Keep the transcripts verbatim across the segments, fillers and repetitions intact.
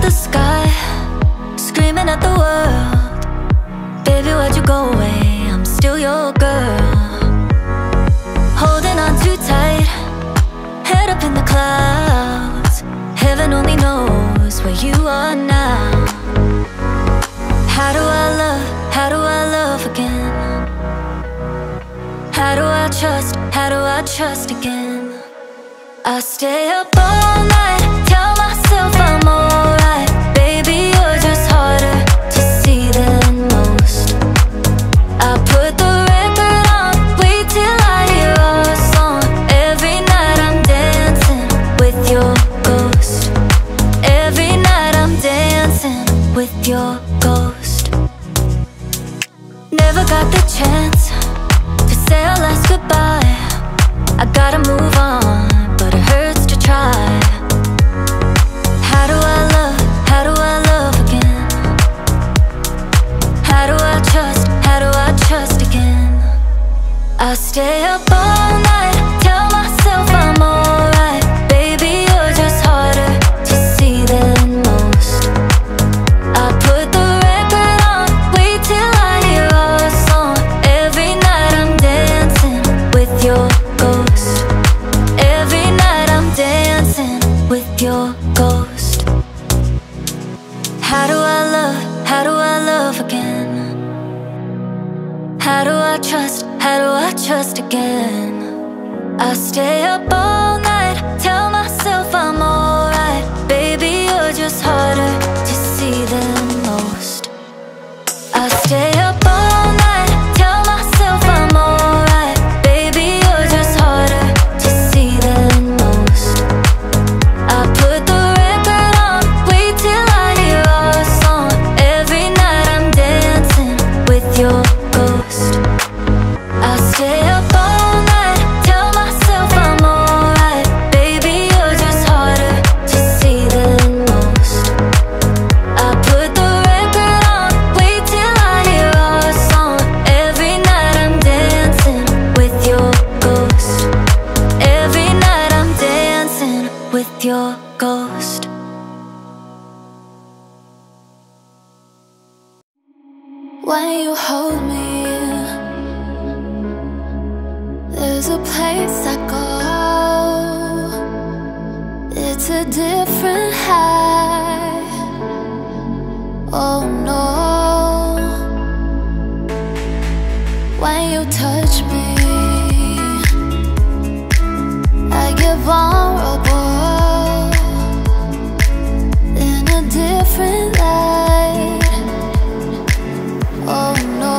the sky, screaming at the world. Baby, why'd you go away? I'm still your girl. Holding on too tight, head up in the clouds. Heaven only knows where you are now. How do I love, how do I love again? How do I trust, how do I trust again? I stay up all night, tell myself I'm alright. Baby, you're just harder to see than most. I put the record on, wait till I hear our song. Every night I'm dancing with your ghost. Every night I'm dancing with your ghost. Never got the chance to say our last goodbye. I gotta move on, but it hurts to try. How do I love, how do I love again? How do I trust, how do I trust again? I stay up all night, tell myself I'm alright. Baby, you're just harder to see than most. I put the record on, wait till I hear our song. Every night I'm dancing with your ghost. Every night I'm dancing with your ghost. How do I love, how do I love again? How do I trust, how do I trust again? I stay up all night, tell myself I'm alright. Baby, you're just harder to see than most. I stay up all night, tell myself I'm alright. Baby, you're just harder to see than most. I put the record on, wait till I hear our song. Every night I'm dancing with your ghost. I stay up all night, tell myself I'm alright. Baby, you're just harder to see than most. I put the record on, wait till I hear our song. Every night I'm dancing with your ghost. Every night I'm dancing with your ghost. When you hold me, there's a place I go. It's a different high. Oh no. When you touch me, I get vulnerable in a different light. Oh no.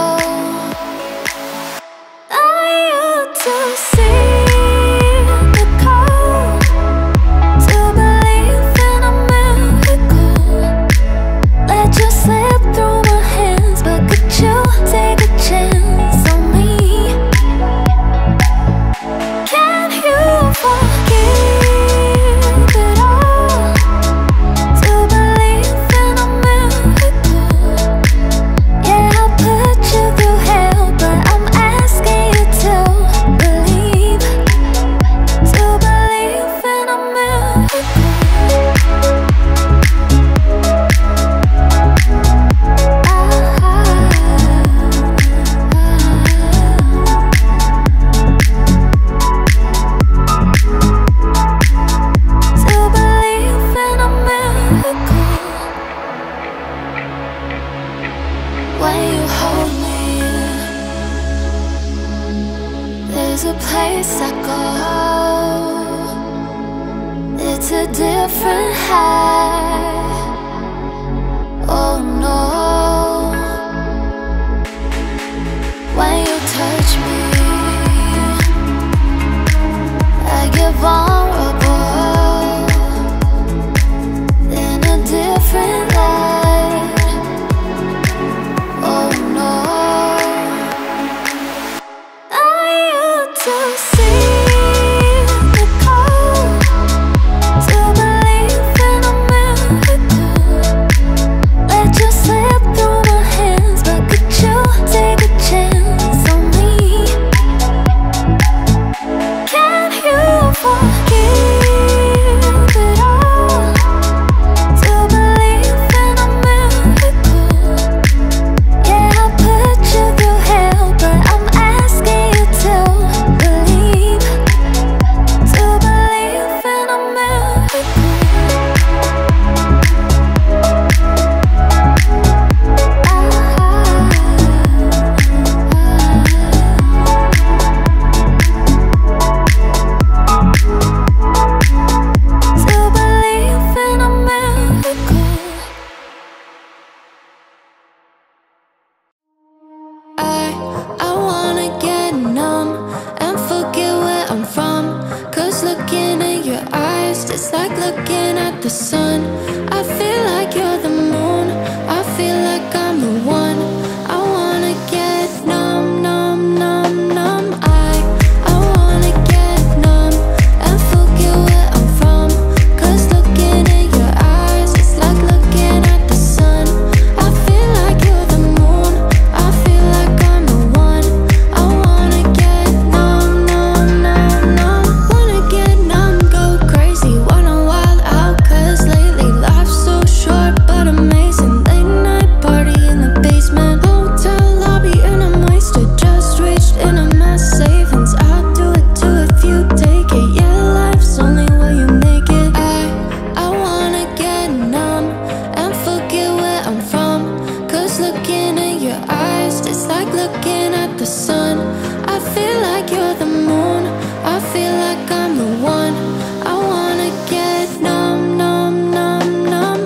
I used to see the cold, to believe in a miracle. Let you slip through my hands, but could you take a chance on me? Can you forgive it all? To believe in a miracle. Yeah, I'll put you through hell, but I'm asking you to believe. To believe in a miracle. To believe in a miracle. When you hold me, there's a place I go. It's a different high. Oh no. When you touch me, I get vulnerable in a different light. Oh no. I used to see the cold, to believe in a miracle. the sun. I feel like you're the moon. I feel like I'm the one. I wanna get numb, numb, numb, numb. I, I wanna get numb and forget where I'm from. Cause looking in your eyes, it's like looking at the sun. I feel like you're the moon. I feel like I'm the one. I wanna get numb, numb, numb, numb. Wanna get numb, go crazy, wanna wild out. Cause lately life's so short but amazing. Late night party in the basement, hotel lobby, and I'm wasted. Just reached into my savings. I'll do it too if you take it. Yeah, life's only what you make it. I, I wanna get numb and forget where I'm from. Cause looking in your eyes, it's like looking at the sun. I feel like you're the moon. I feel like I'm the one. I wanna get numb, numb, numb, numb.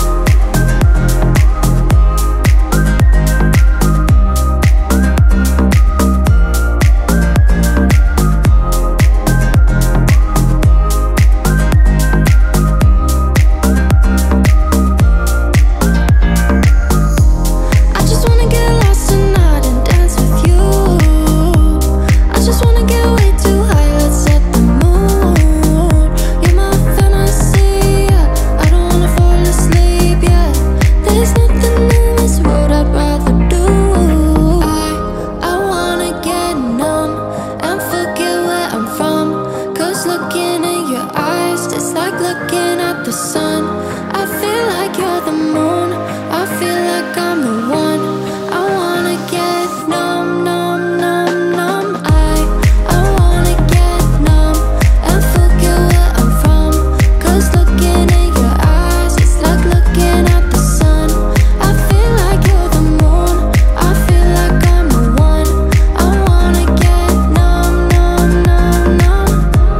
I just wanna get lost tonight and dance with you. I just wanna get way too high, let's set the mood. You're my fantasy, yeah. I don't wanna fall asleep, yeah. There's nothing in this world I'd rather do. I, I wanna get numb and forget where I'm from. Cause looking in your eyes, it's like looking at the sun. I feel like you're the moon. I feel like I'm the one. I wanna get numb, numb, numb, numb. I, I wanna get numb and forget where I'm from. Cause looking in your eyes, it's like looking at the sun. I feel like you're the moon. I feel like I'm the one. I wanna get numb, numb, numb, numb.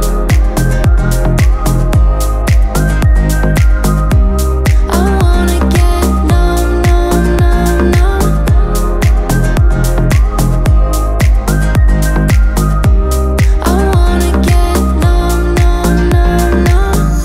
I wanna get numb, numb, numb, numb. I wanna get numb, numb, numb, numb.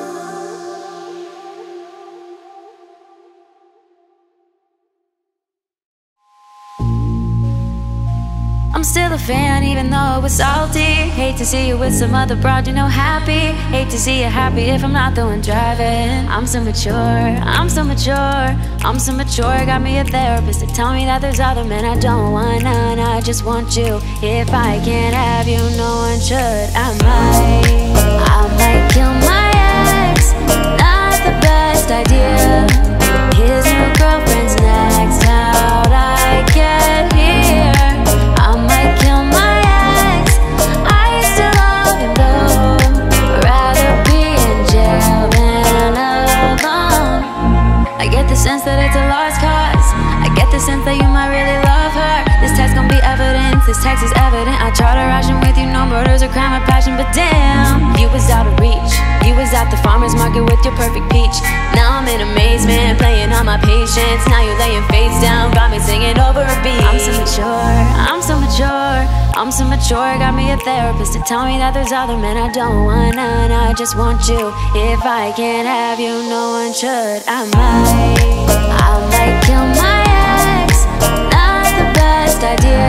I'm still a fan even though it was salty. Hate to see you with some other broad, you know, happy. Hate to see you happy if I'm not the one driving. I'm so mature, I'm so mature, I'm so mature. Got me a therapist to tell me that there's other men I don't want none. I just want you. If I can't have you, no one should. I might, I might kill my ex. Not the best idea. His new girlfriend's next. How'd I get here? I might kill my ex. I used to love him though. Rather be in jail than alone. I get the sense that it's a lost cause. I get the sense that you might really love her. This text gon' be evidence. This text is evident. I tried to ration with you, no murders or crime or passion, but damn, you was out of reach. You was at the farmer's market with your perfect peach. Now I'm in amazement, playing on my patience. Now you're laying face down, got me singing over a beat. I'm so mature, I'm so mature, I'm so mature. Got me a therapist to tell me that there's other men I don't want none. I just want you. If I can't have you, no one should. I might, I might kill my ex. Not the best idea.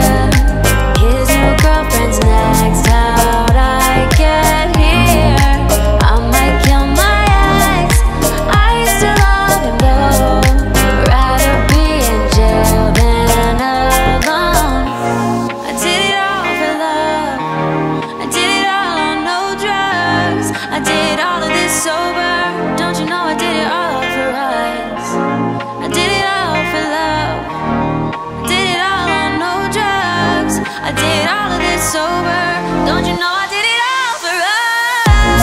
His new girlfriend's next. How'd I get here? I might kill my ex. I used to love him though. Rather be in jail than alone. I did it all for love. I did it all on no drugs. I did all of this sober. Don't you know I did it all for us? I did it all for love. I did it all on no drugs. I did all of this sober. Don't you know I did it all for us?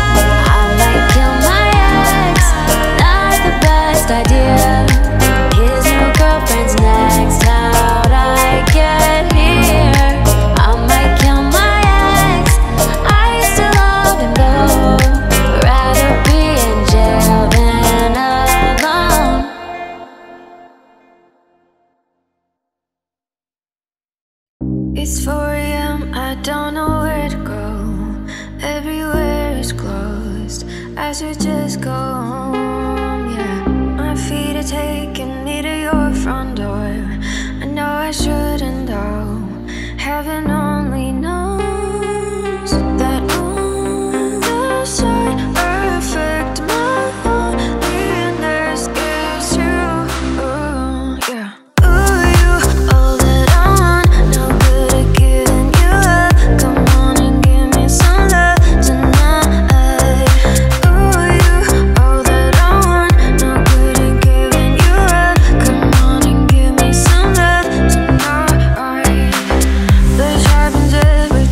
I might kill my ex. Not the best idea. His new girlfriend's next. How'd I get here? I might kill my ex. I used to love him though. Rather be in jail than alone. It's four A M, I don't know where to go. Everywhere is closed. I should just go home, yeah. My feet are taking me to your front door. I know I shouldn't though. Heaven only knows that on the side perfect my loneliness gives you. Ooh, yeah. Ooh, you all that I want. No good at giving you up. Come on and give me some love tonight. Ooh, you all that I want. No good at giving you up. Come on and give me some love tonight. This happens every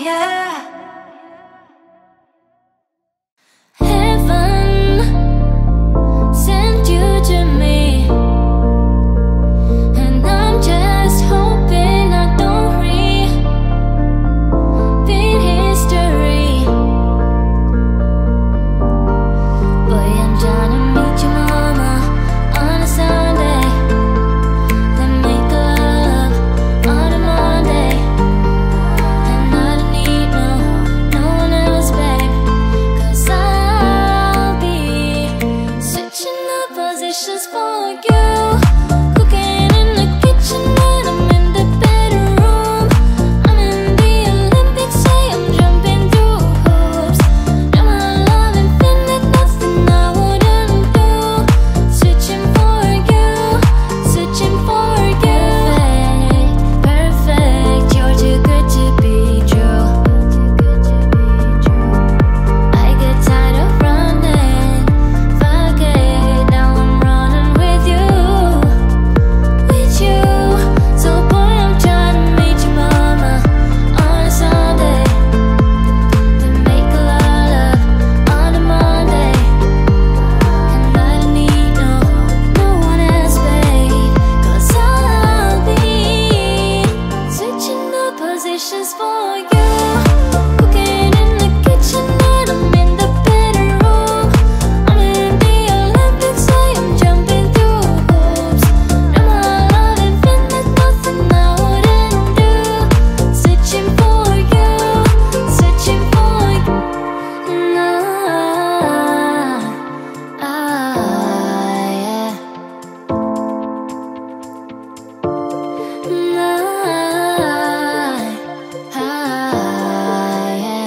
yeah. Heaven sent you to me, and I'm just hoping I don't repeat history. Boy, I'm trying to meet your mama on a Sunday, then make love on a Monday. And I don't need no, no one else, babe, 'cause I'll be switching up positions for you. Cooking in the kitchen and I'm in the bedroom. I'm in the Olympics, say I'm jumping through hoops. Now my love infinite, nothing I wouldn't do. Switching for you, switching for you. Perfect, perfect, you're too good to be true. I get tired of running, fuck it, now I'm running with you, with you. So boy, I'm trying to meet your mama on a Sunday, then make a lot of on a Monday. And I don't need no, no one else, babe, 'cause I'll be switching up positions for you. Cooking in the kitchen and I'm in the bedroom. I'm in the Olympics, say I'm jumping through hoops. Now my love infinite, nothing I wouldn't do. Switching for you, switching for you. Nah, ah, yeah. Nah, ah, yeah.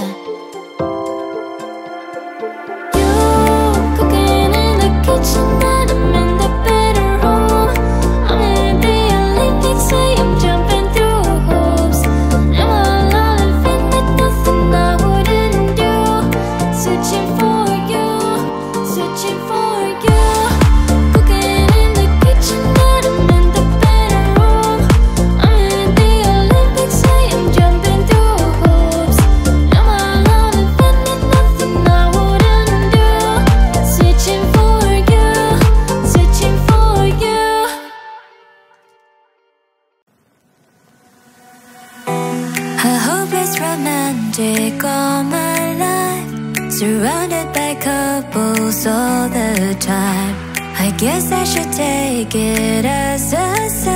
You cooking in the kitchen and I'm in the bedroom. I'm in the Olympics, say I'm jumping through hoops. Now my love infinite, nothing I wouldn't do. Switching for you, switching for you. Cooking in the kitchen and I'm in the bedroom. I'm in the Olympics, say I'm jumping through hoops. Now my love infinite, nothing I wouldn't do. Switching for you, switching for you. A hopeless romantic all my life, surrounded by couples all the time. I guess I should take it as a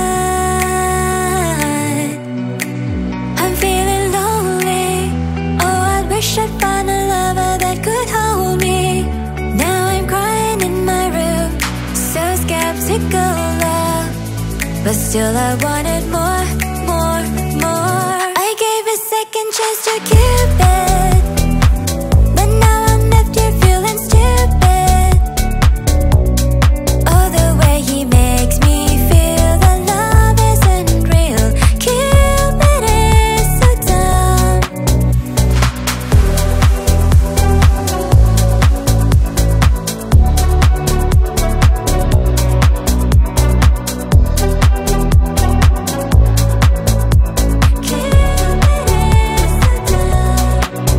sign. I'm feeling lonely, oh I wish I'd find a lover that could hold me. Now I'm crying in my room, so skeptical love, but still I wanted more, more, more. I gave a second chance to Cupid, but now I'm left here feeling stupid. Oh, the way he makes me feel, the love isn't real. Cupid is so dumb. Cupid is so dumb.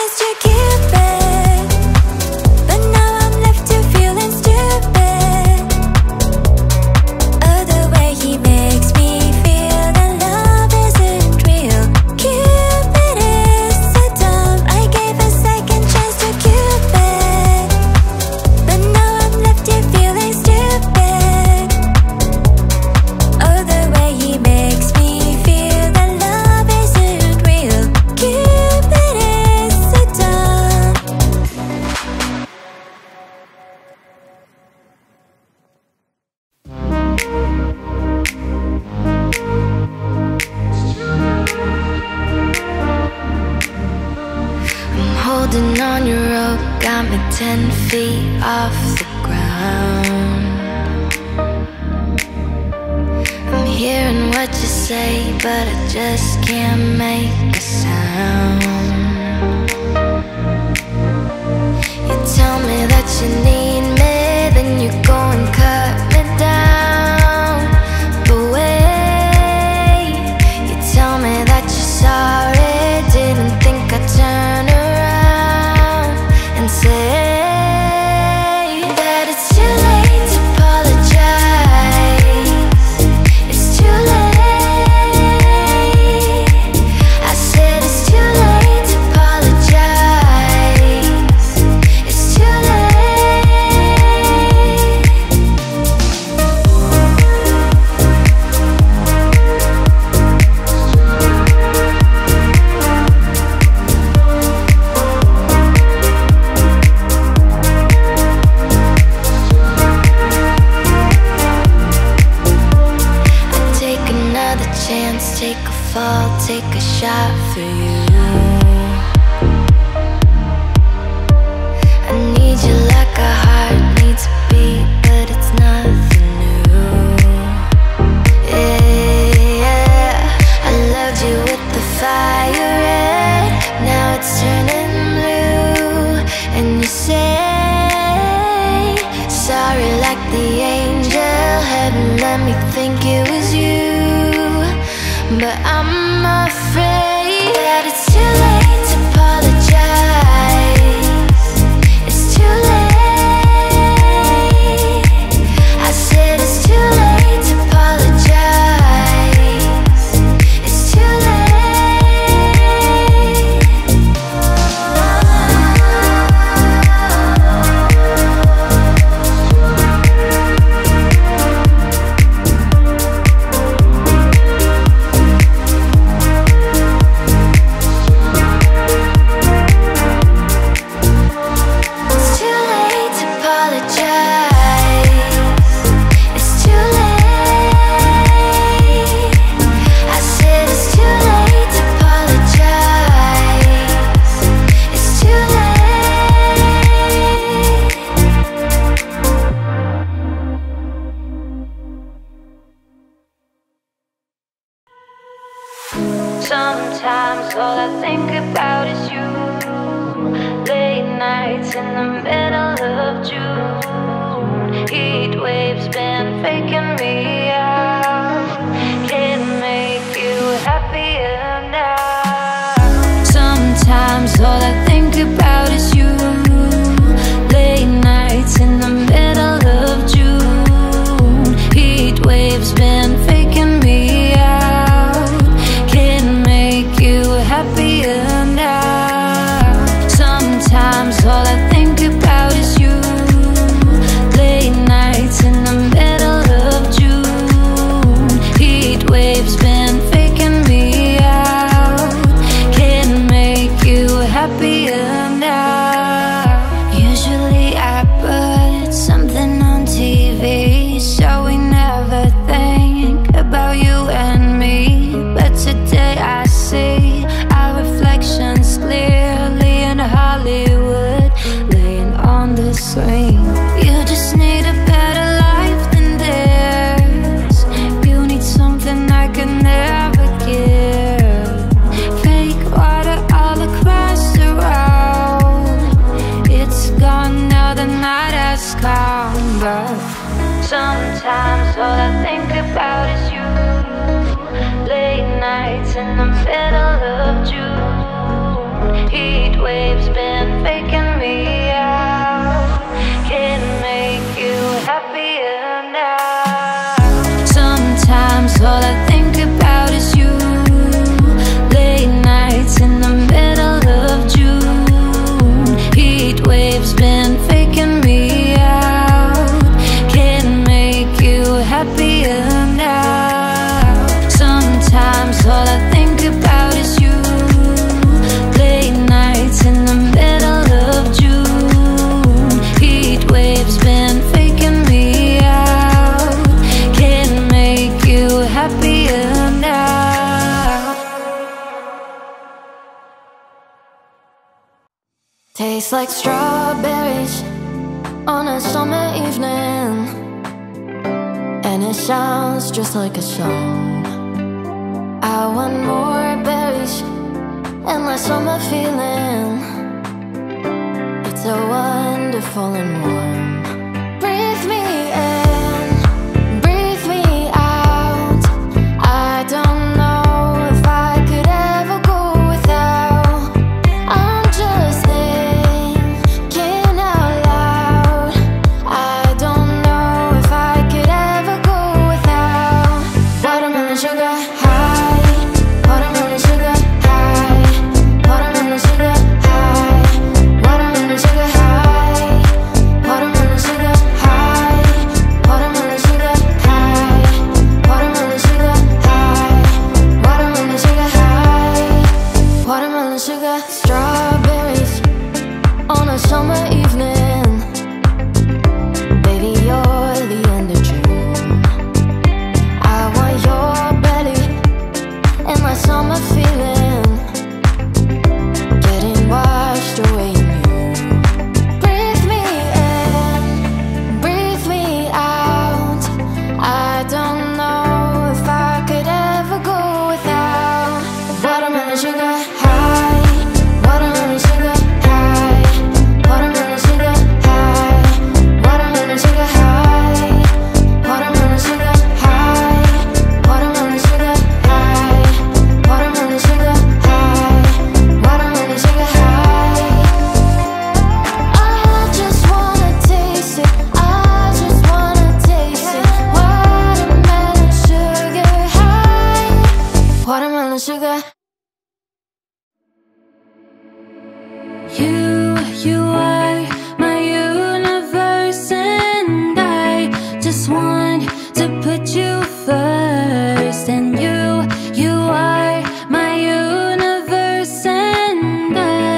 chance to give back, but now I'm left to feeling stupid. Oh, the way he makes me feel that love isn't real. Cupid is so dumb. I gave a second chance to Cupid, but now I'm left here feeling stupid. Oh, the way he makes me feel that love isn't real. Cupid is so dumb. I'm holding on your rope, got me ten feet off the ground. I'm hearing what you say, but I just can't make a sound. You tell me that you need me, then you go and cut me down. But wait, you tell me that you're sorry, didn't think I'd turn around and say that it's too late to apologize. It's too late. I said it's too late to apologize. It's too late. I'd take another chance, take a fall, take a shot for you. I need you like a heart needs a beat, but it's nothing new. Yeah, I loved you with the fire red, now it's turning blue. And you say sorry like the angel, heaven let me think it was you. But I'm afraid that it's too late to apologize. It's too late. I said it's too late to apologize. It's too It's too late to apologize. It's too late. I said it's too late to apologize. It's too late. Sometimes all I think about is you. Late nights in the middle of June. Heat waves been faking me out. Can't make you happier now. Sometimes all I think about is you. Late nights in the middle of June. Heat waves been faking me out. Can't make you happier now. Sometimes all I think about is you. Late nights in the middle of June. Heat waves been faking me out. Can't make you happier now. Usually I put something on T V, so we never think about you and me. But today I see our reflections clearly in Hollywood, laying on the screen. You just need a better life than this. You need something I can never give. Fake water all across the road. It's gone now, the night has come. But sometimes all I think about is you. Late nights in the middle of June. Heat waves been faking me out. Can make you happier now. Sometimes all I think about is you. Late nights in the middle of June. Heat waves been faking me out. Can make you happier now. Sometimes all I think about is you. Late nights in the middle of June. Heat waves been faking me out. Can make you happier now. Tastes like strawberries on a summer evening, and it sounds just like a song. I want more berries and my summer feeling. It's so wonderful and warm. Breathe me in, breathe me out. I don't know if I could ever go without. I'm just thinking out loud. I don't know if I could ever go without. Watermelon sugar high, watermelon sugar high, watermelon sugar high, watermelon sugar high, watermelon sugar high, watermelon sugar high, watermelon sugar high, watermelon sugar high, watermelon sugar. Strawberries on a summer evening. Baby, you're the end of June. I want your belly and my summer feeling, getting washed away in you. Breathe me in, breathe me out. I don't know if I could ever go without. Watermelon sugar high, watermelon sugar high, watermelon sugar high, watermelon sugar high, watermelon sugar high, watermelon sugar high, watermelon sugar high, watermelon sugar high. I just wanna taste it, I just wanna taste it. Watermelon sugar high, watermelon sugar. You, you are my universe, and I just want to put you first. And you, you are my universe, and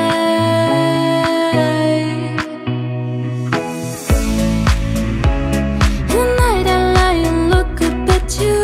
I. At night I lie and look up at you.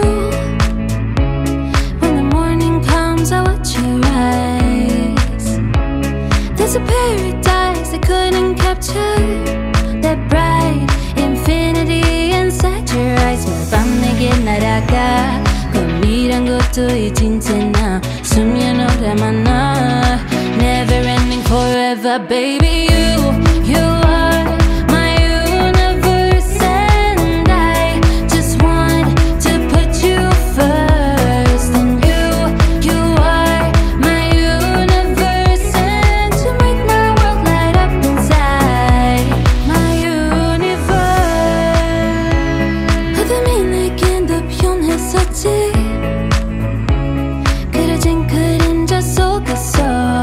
When the morning comes I watch your eyes. There's a paradise I couldn't capture. That bright infinity inside your eyes. 매일 밤 내게 날아가. 꿈이란 것도 잊은 채 나 수면 오래 만나. Never ending forever, baby. You, you are my universe, and I just want to put you first. And you, you are my universe, and to make my world light up inside. My universe. 어둠이 내겐 더 변했었지. 그려진 그림자 속에서.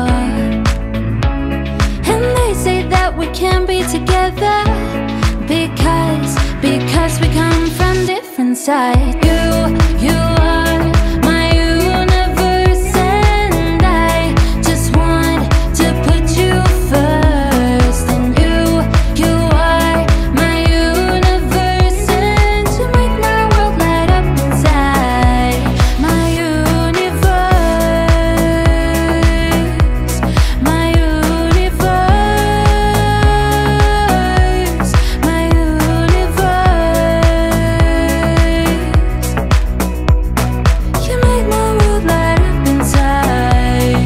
And they say that we can't be together because, because we come from different sides. You, you are my universe, and I just want to put you first. And you, you are my universe, and to make my world light up inside. My universe, my universe, my universe. You make my world light up inside.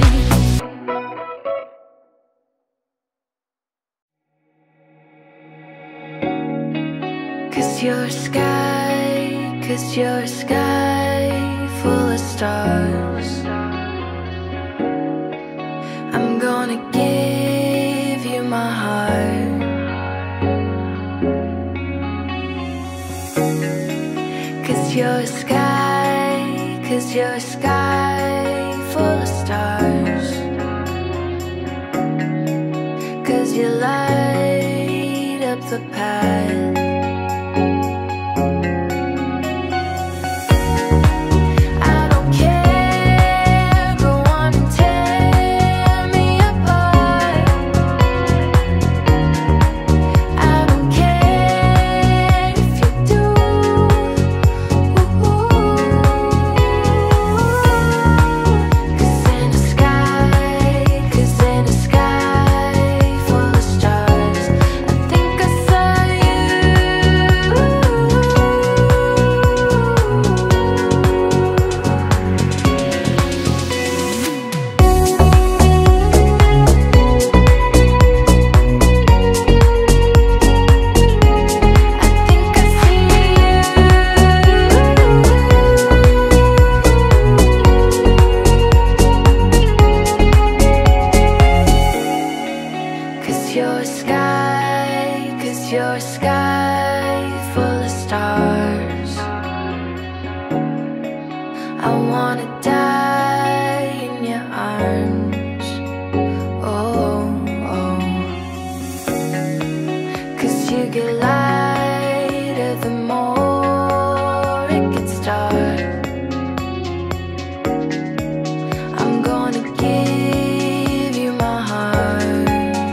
Cause you're sky, cause you're sky full of stars. I'm gonna give you're a sky full of stars, 'cause you light up the path. You're a sky, 'cause you're a sky full of stars. I wanna die in your arms. Oh, oh. 'Cause you get lighter the more it gets dark. I'm gonna give you my heart.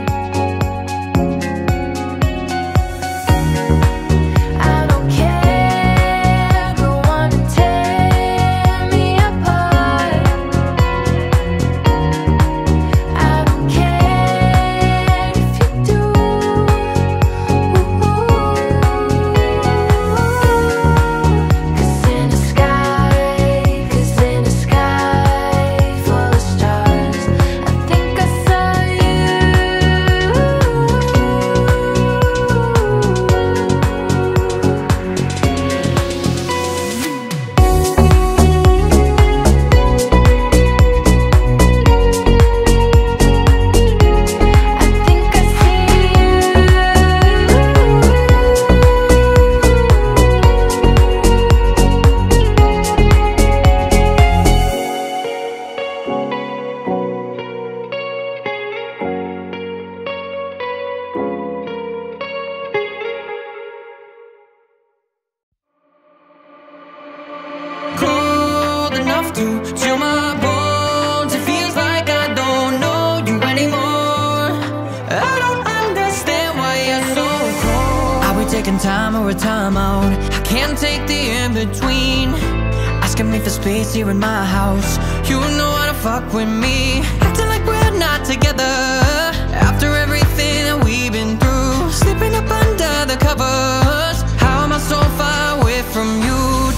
To chill my bones, it feels like I don't know you anymore. I don't understand why you're so cold. Are we taking time or a time out? I can't take the in-between. Asking me for space here in my house. You know how to fuck with me. Acting like we're not together after everything that we've been through. Slipping up under the covers. How am I so far away from you?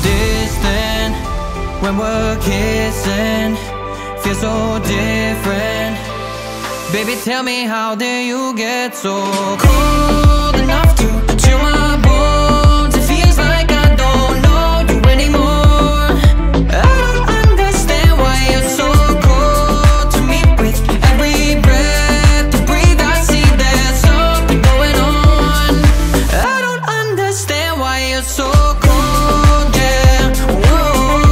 Distant when we're kissing, feels so different. Baby, tell me, how did you get so cold enough to chill my bones? It feels like I don't know you anymore. I don't understand why you're so cold to me. With every breath you breathe, I see there's something going on. I don't understand why you're so cold, yeah. Whoa.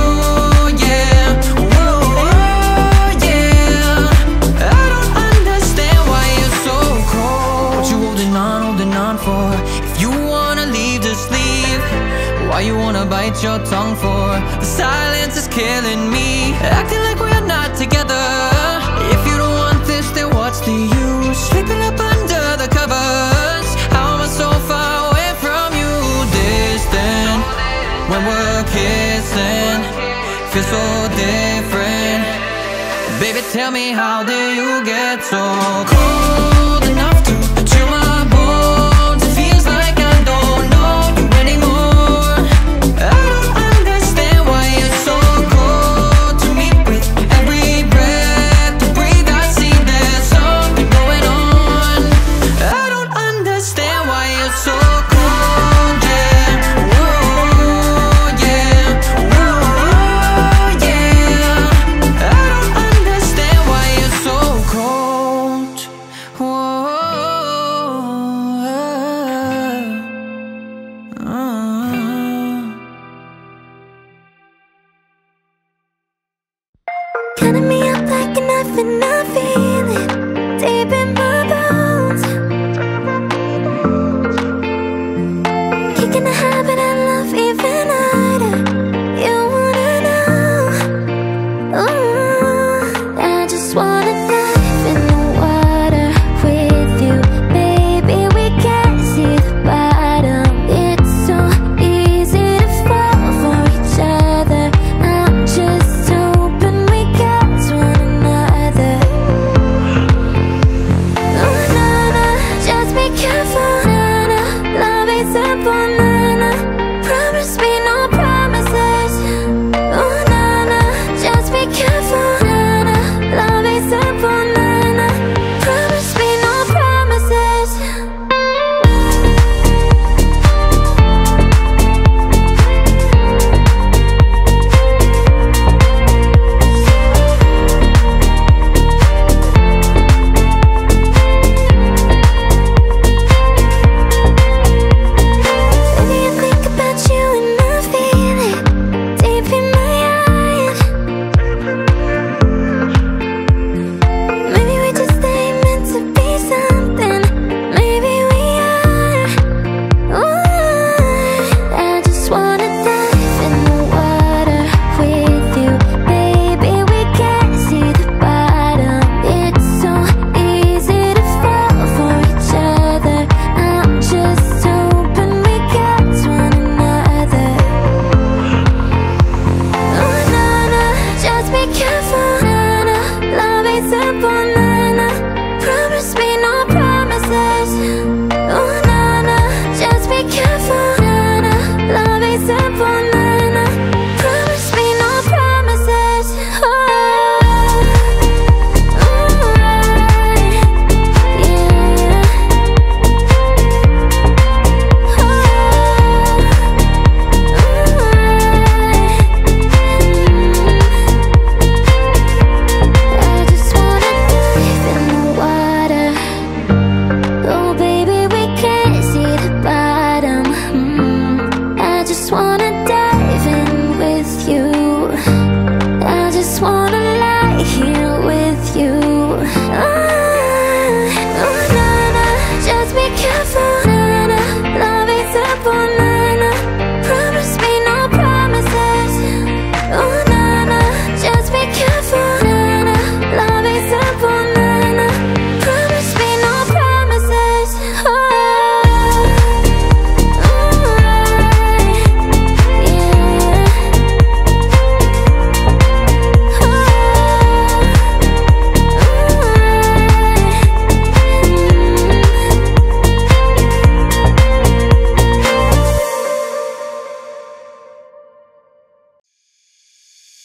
Why you wanna bite your tongue for? The silence is killing me. Acting like we're not together. If you don't want this, then what's the use? Sleeping up under the covers. How am I so far away from you? Distant when we're kissing, feels so different. Baby, tell me, how did you get so cold enough to chill my bones? It feels like I don't know you anymore. I don't understand why you're so cold to me. With every breath you breathe, I see there's something going on. I don't understand why you're so cold, yeah. Whoa, yeah. Whoa, yeah. I don't understand why you're so cold.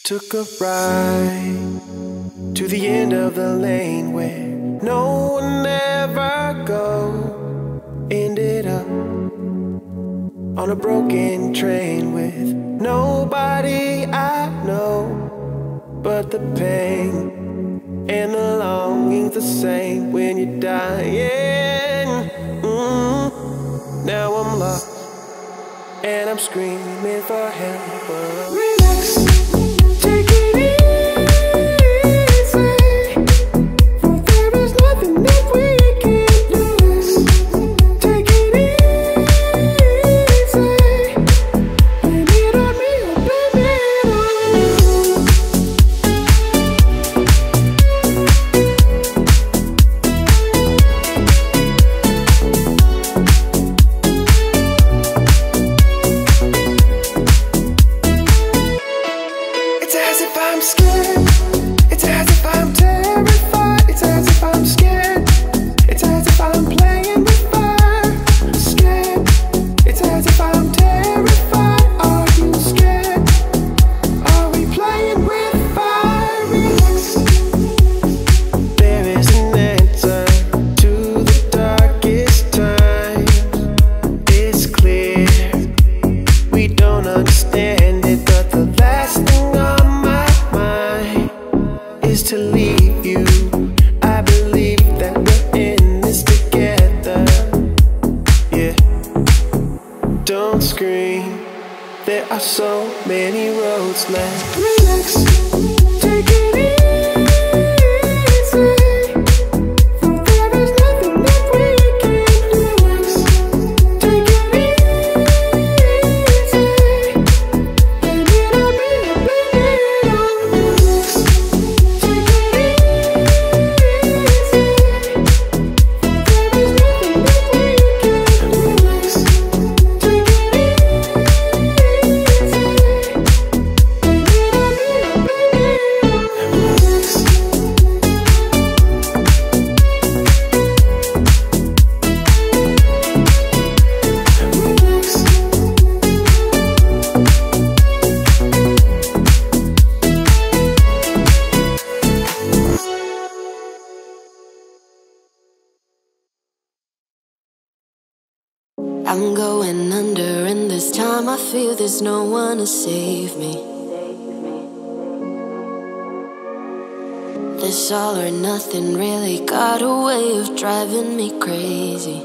Took a ride to the end of the lane where no one ever go. Ended up on a broken train with nobody I know. But the pain and the longing's the same when you're dying. mm. Now I'm lost and I'm screaming for help. Relax, take it easy. There are so many roads left. Relax, take it easy. There is nothing that we can't relax. Take it easy. Blame it on me, blame it on relax. Take it easy. There is nothing that we can't relax. Take it easy. I'm going under, and this time I feel there's no one to save me. This all or nothing really got a way of driving me crazy.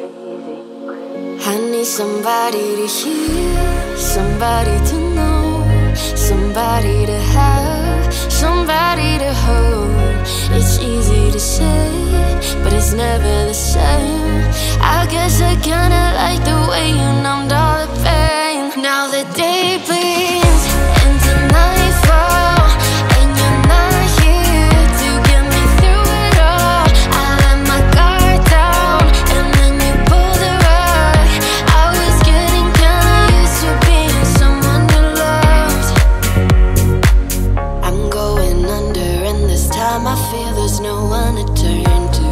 I need somebody to hear, somebody to know, somebody to have, somebody to hold. It's easy to say, but it's never the same. I guess I kinda like the way you numbed all the pain. Now the day bleeds into nightfall, and you're not here to get me through it all. I let my guard down, and then you pulled the rug. I was getting kinda used to being someone you loved. I'm going under, and this time I feel there's no one to turn to.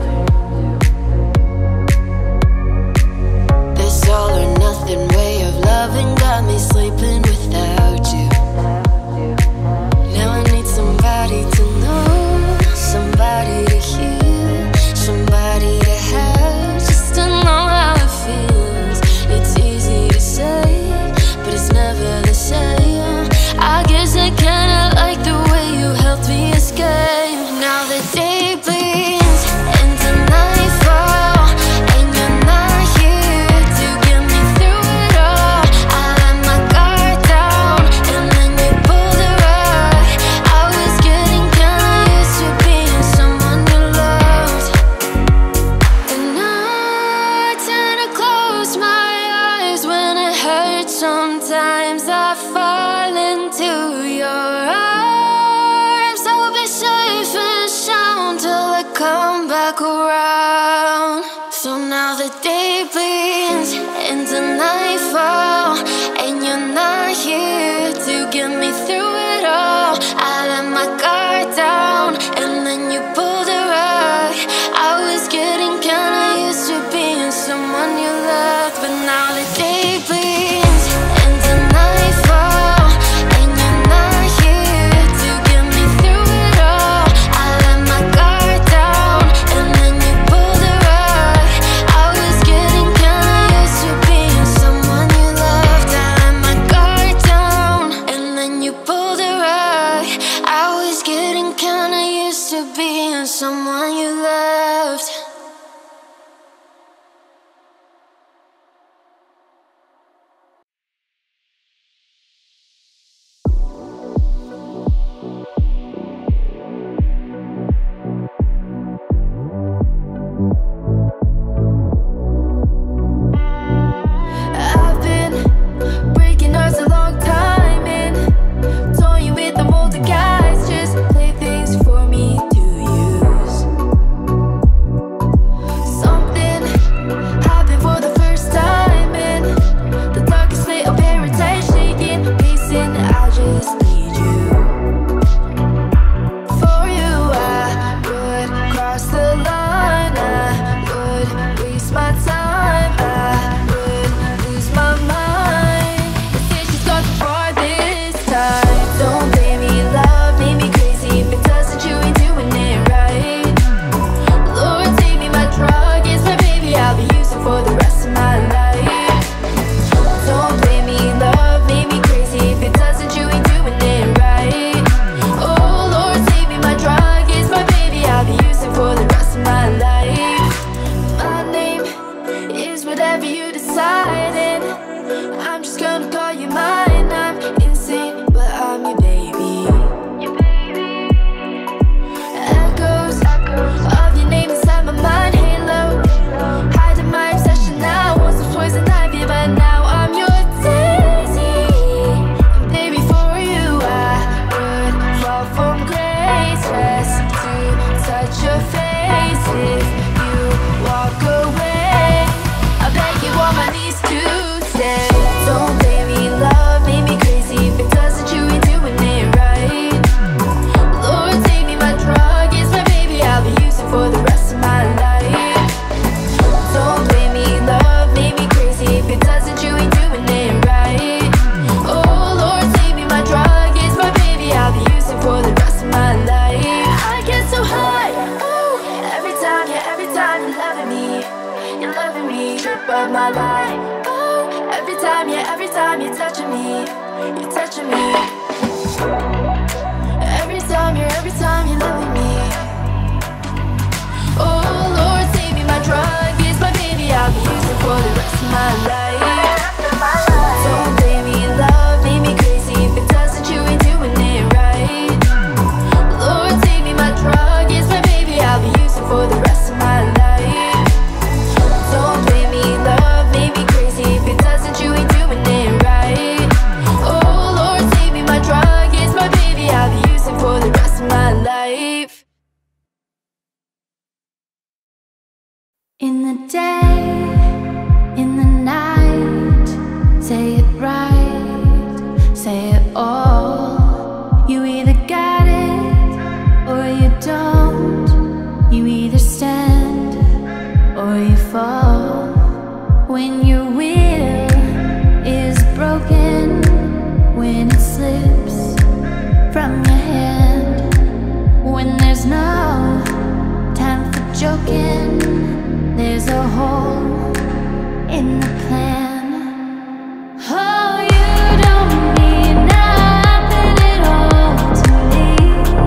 This all or nothing way of loving got me sleeping without you. Now I need somebody to know, somebody to hear, somebody to have, just to know how it feels. It's easy to say, but it's never the same. I guess I kinda like the way you helped me escape. Now the day bleeds into nightfall, and you're not here to get me through it all. I let my guard down, and then you pulled the rug. I was getting kinda used to being someone you loved. And I tend to close my eyes when it hurts. Sometimes I fall into your arms. I'll be safe and sound till I come back around. So now the day bleeds into nightfall, and you're not here to get me through it all. I let my guard down, and then you pulled the rug. I was getting kinda used to being someone you loved, but now the day bleeds into nightfall, and you're not here up of my life. Oh, every time, yeah, every time you're touching me, you're touching me. Every time, yeah, every time you're loving me. Oh Lord, save me, my drug is my baby. I'll be using for the rest of my life. Don't blame me, love made me crazy. If it doesn't, you ain't doing it right. Lord, save me, my drug is my baby. I'll be using for the rest of my life. Don't blame me, love made me crazy. If it doesn't, you ain't doing it right. Oh Lord, save me, my drug is my baby. I'll be using for the rest of my life. In the day, in the night, say it right, say it all. You either got it or you don't. You either stand or you fall. When your will is broken, when it slips from your hand, when there's no time for joking, there's a hole in the plan. Oh, you don't mean nothing at all to me.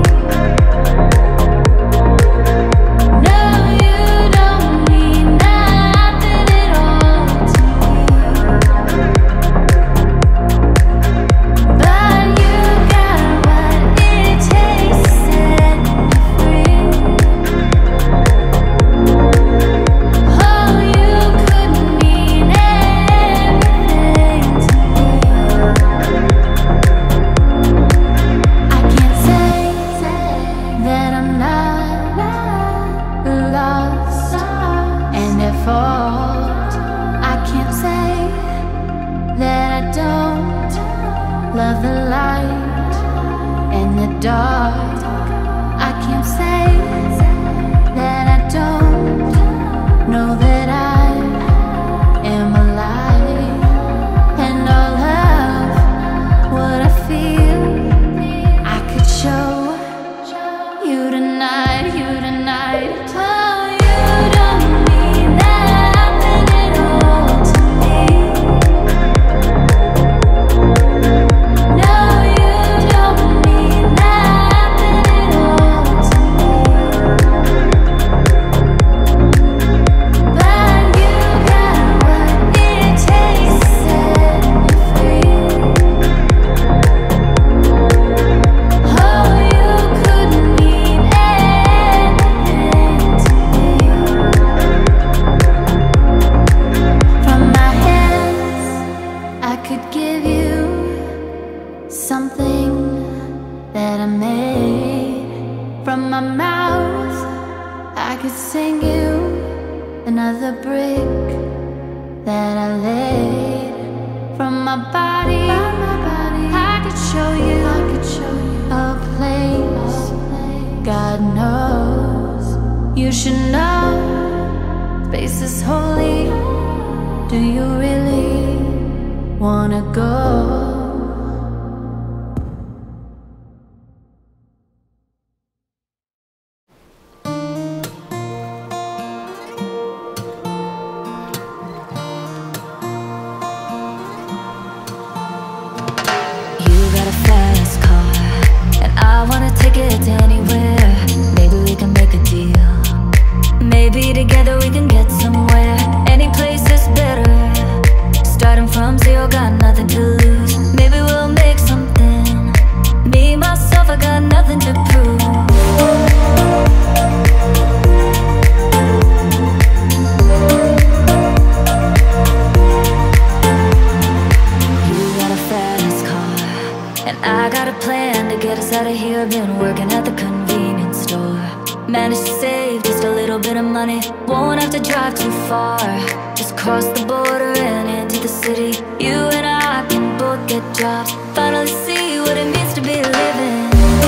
No, you don't mean nothing at all to me. But you got what it takes to set me free. Oh, you could mean everything to me. I can't say that I'm not lost and at fault. I can't say that I don't love the light and the dark. I can't say that I don't know that I am alive. And all of what I feel, I could show you tonight, you tonight. Oh, you don't mean nothing at all to me. No, you don't mean nothing at all to me. But you got what it takes to set me free. Oh, you couldn't mean anything to me. From my hands, I could give you something that I made. From my mouth, I could sing you another brick that I laid. From my body, I could show you, I could show you a place. God knows you should know space is holy. Do you really wanna go? You got a fast car, and I wanna take it anywhere. Maybe we can make a deal. Maybe together we can get somewhere. Any place is better. Starting from zero, got nothing to lose. Maybe we'll make something. Me, myself, I got nothing to prove. You got a fast car, and I got a plan to get us out of here. Been working at the convenience store. Managed to save just a little bit of money. Won't have to drive too far. Just cross the border and into the city. You and I can both get jobs. Finally see what it means to be living.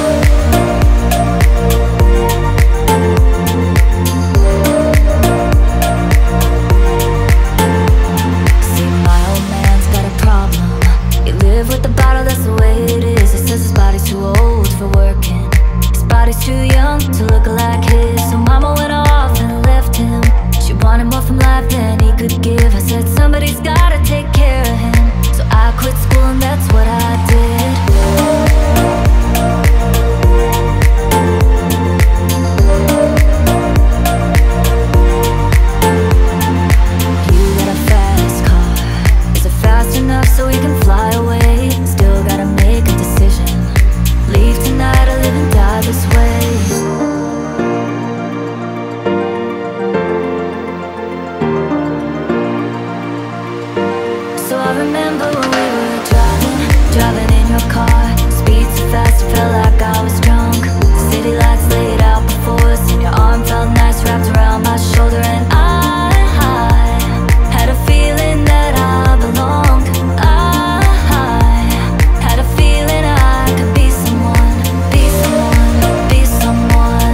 See, my old man's got a problem. He live with the bottle, that's the way it is. He says his body's too old for working. His body's too young to look like his. So mama went off and left him. She wanted more from life than he could give. I said somebody's gotta take care of him, so I quit school and that's what I did. You got a fast car, is it fast enough so we can fly away? Still gotta make a decision, leave tonight or live and die this way. So I remember when we were driving, driving in your car. Speed so fast, it felt like I was drunk. City lights laid out before us, and your arm felt nice wrapped around my shoulder. And I, I had a feeling that I belonged. I, I had a feeling I could be someone, be someone, be someone.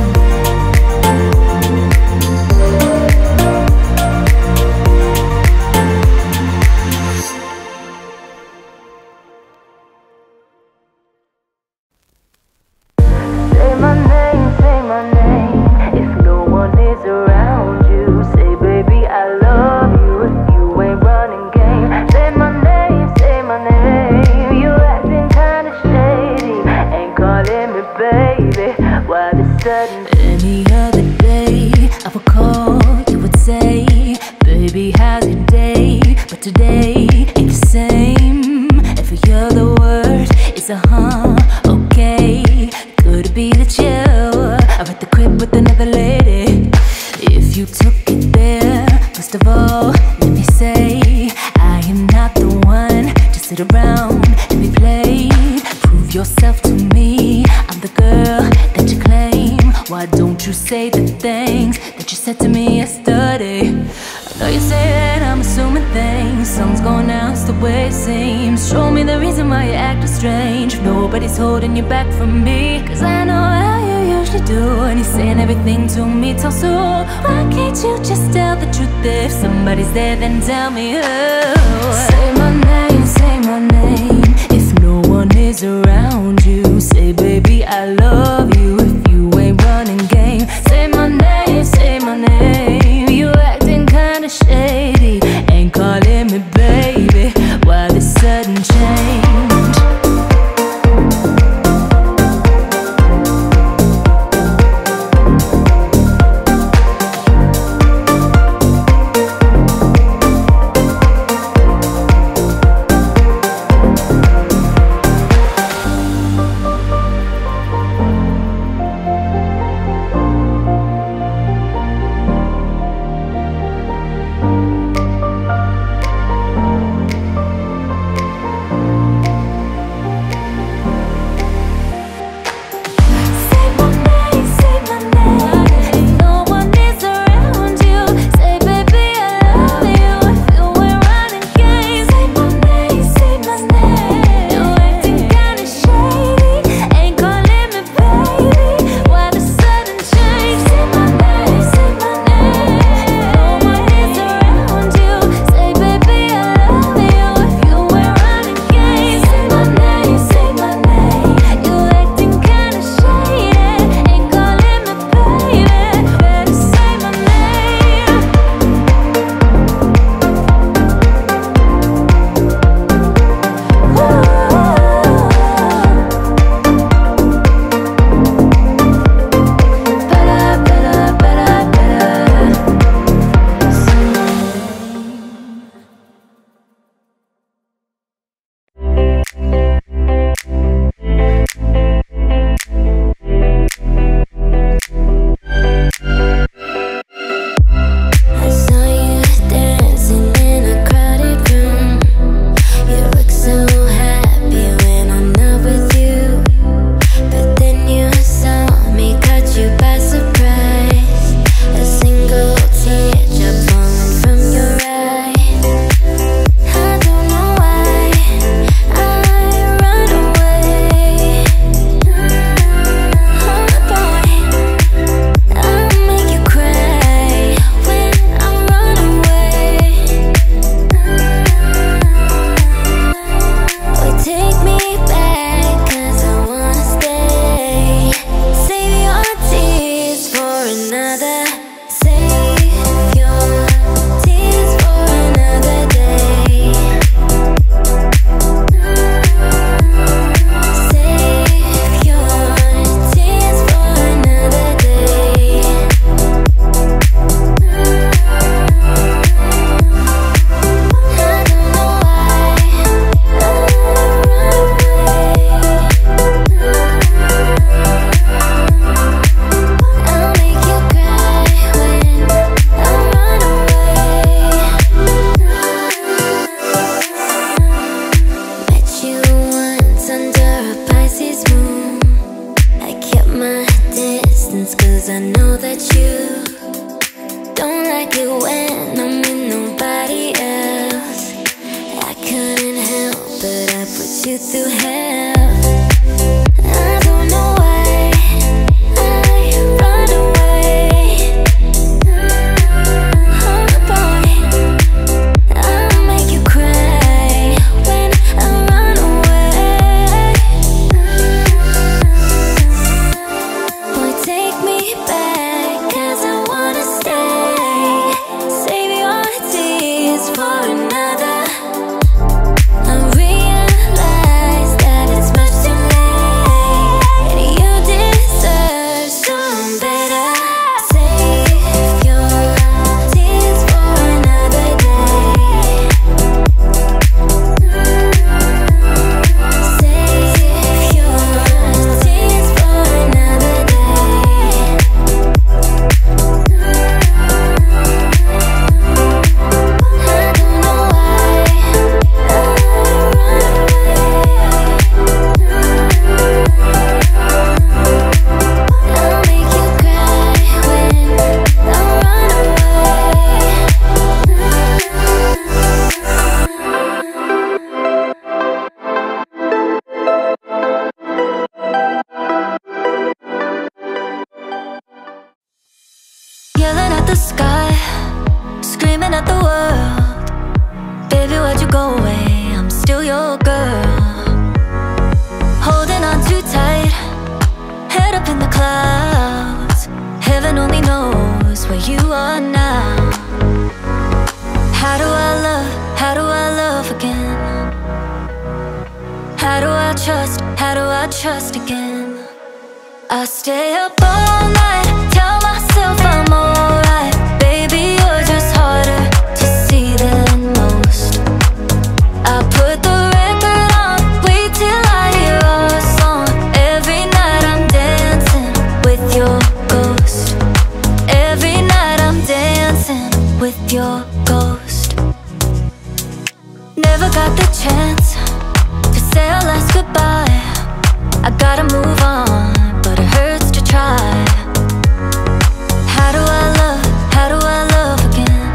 Say my name, say my name. If no one is around you, say baby I love you. If you ain't running game, say my name, say my name. You acting kinda shady, ain't calling me baby. Why this sudden? Any other day I would call, you would say, baby how's your day? But today ain't the same. Every other word is a huh, okay. Could it be that you are at the crib with another lady? If you took it there, first of all, let me say I am not the one to sit around and be played. Prove yourself to me, I'm the girl that you claim. Why don't you say the things that you said to me yesterday? I know you say that I'm assuming things, songs going out, it's the way it seems. Show me the reason why you're acting strange, if nobody's holding you back from me. Cause I know how you usually do, and you're saying everything to me till soon. Why can't you just tell the truth? If somebody's there, then tell me who. Say my name, say my name. If no one is around you, say baby I love you. If you ain't running game, say my name, say my name. You acting kinda shady, ain't calling me baby. Why this sudden change? you through hell. I don't know why I run away. Oh boy, I'll make you cry when I run away. Boy, take me back, 'cause I wanna stay. Save your tears for another. I realize that it's much too late. You deserve some better. Save your tears for another day. Save your tears for another day. I don't know why I run away. I'll make you cry when I run away. Yelling at the sky, screaming at the world. Baby, why'd you go away? I'm still your girl. Holding on too tight, head up in the clouds. Heaven only knows where you are now. How do I love, how do I love again? How do I trust, how do I trust again? I stay up all night, tell myself I'm alright. Baby, you're just harder to see than most. I put the record on, wait till I hear our song. Every night I'm dancing with your ghost. Every night I'm dancing with your ghost. Never got the chance to say our last goodbye. I gotta move on, but it hurts to try. How do I love, how do I love again?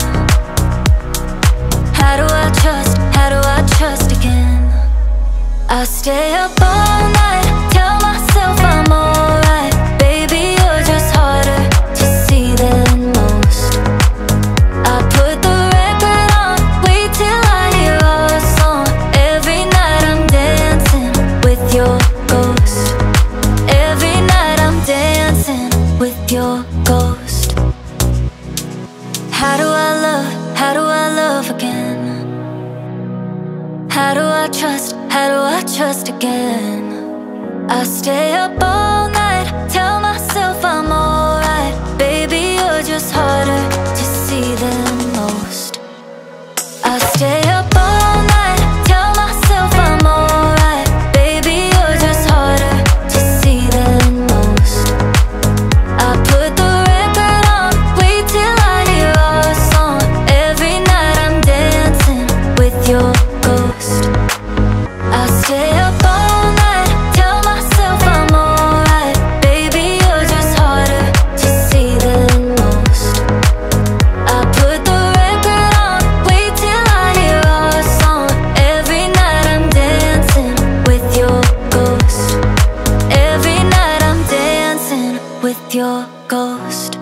How do I trust, how do I trust again? I stay up all night, tell myself I'm alright. Baby, you're just harder to see than most. I put the record on, wait till I hear our song. Every night I'm dancing with your ghost. Every night I'm dancing with your ghost. How do I love, how do I love again? How do I trust, how do I trust again? I stay up all night, tell myself I'm alright. Baby, you're just harder to see than most. I stay up all night, tell myself I'm alright. Baby, you're just harder to see than most. I put the record on, wait till I hear our song. Every night I'm dancing with your ghost. I stay up all night, tell myself I'm alright. Baby, you're just harder to see than most. I put the record on, wait till I hear our song. Every night I'm dancing with your ghost. Every night I'm dancing with your ghost.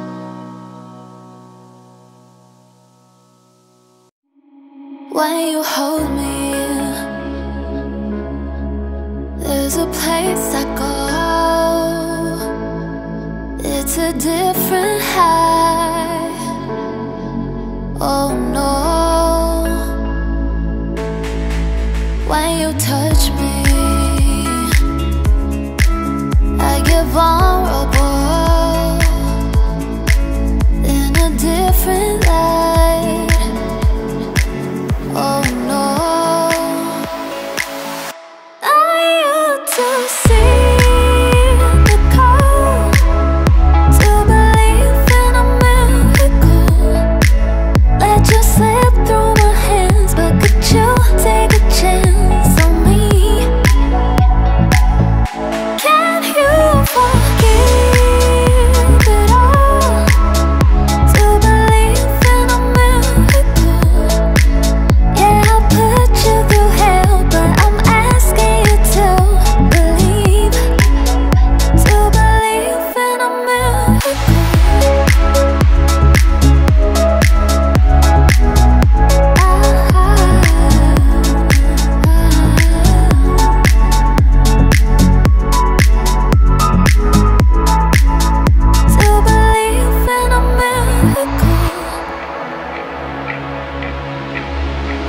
When you hold me, there's a place I go. It's a different high. Oh no. When you touch me, I get vulnerable in a different light. Oh no. I used to see the call, to believe in a miracle. Let you slip through my hands, but could you take a chance on me? Can you forgive?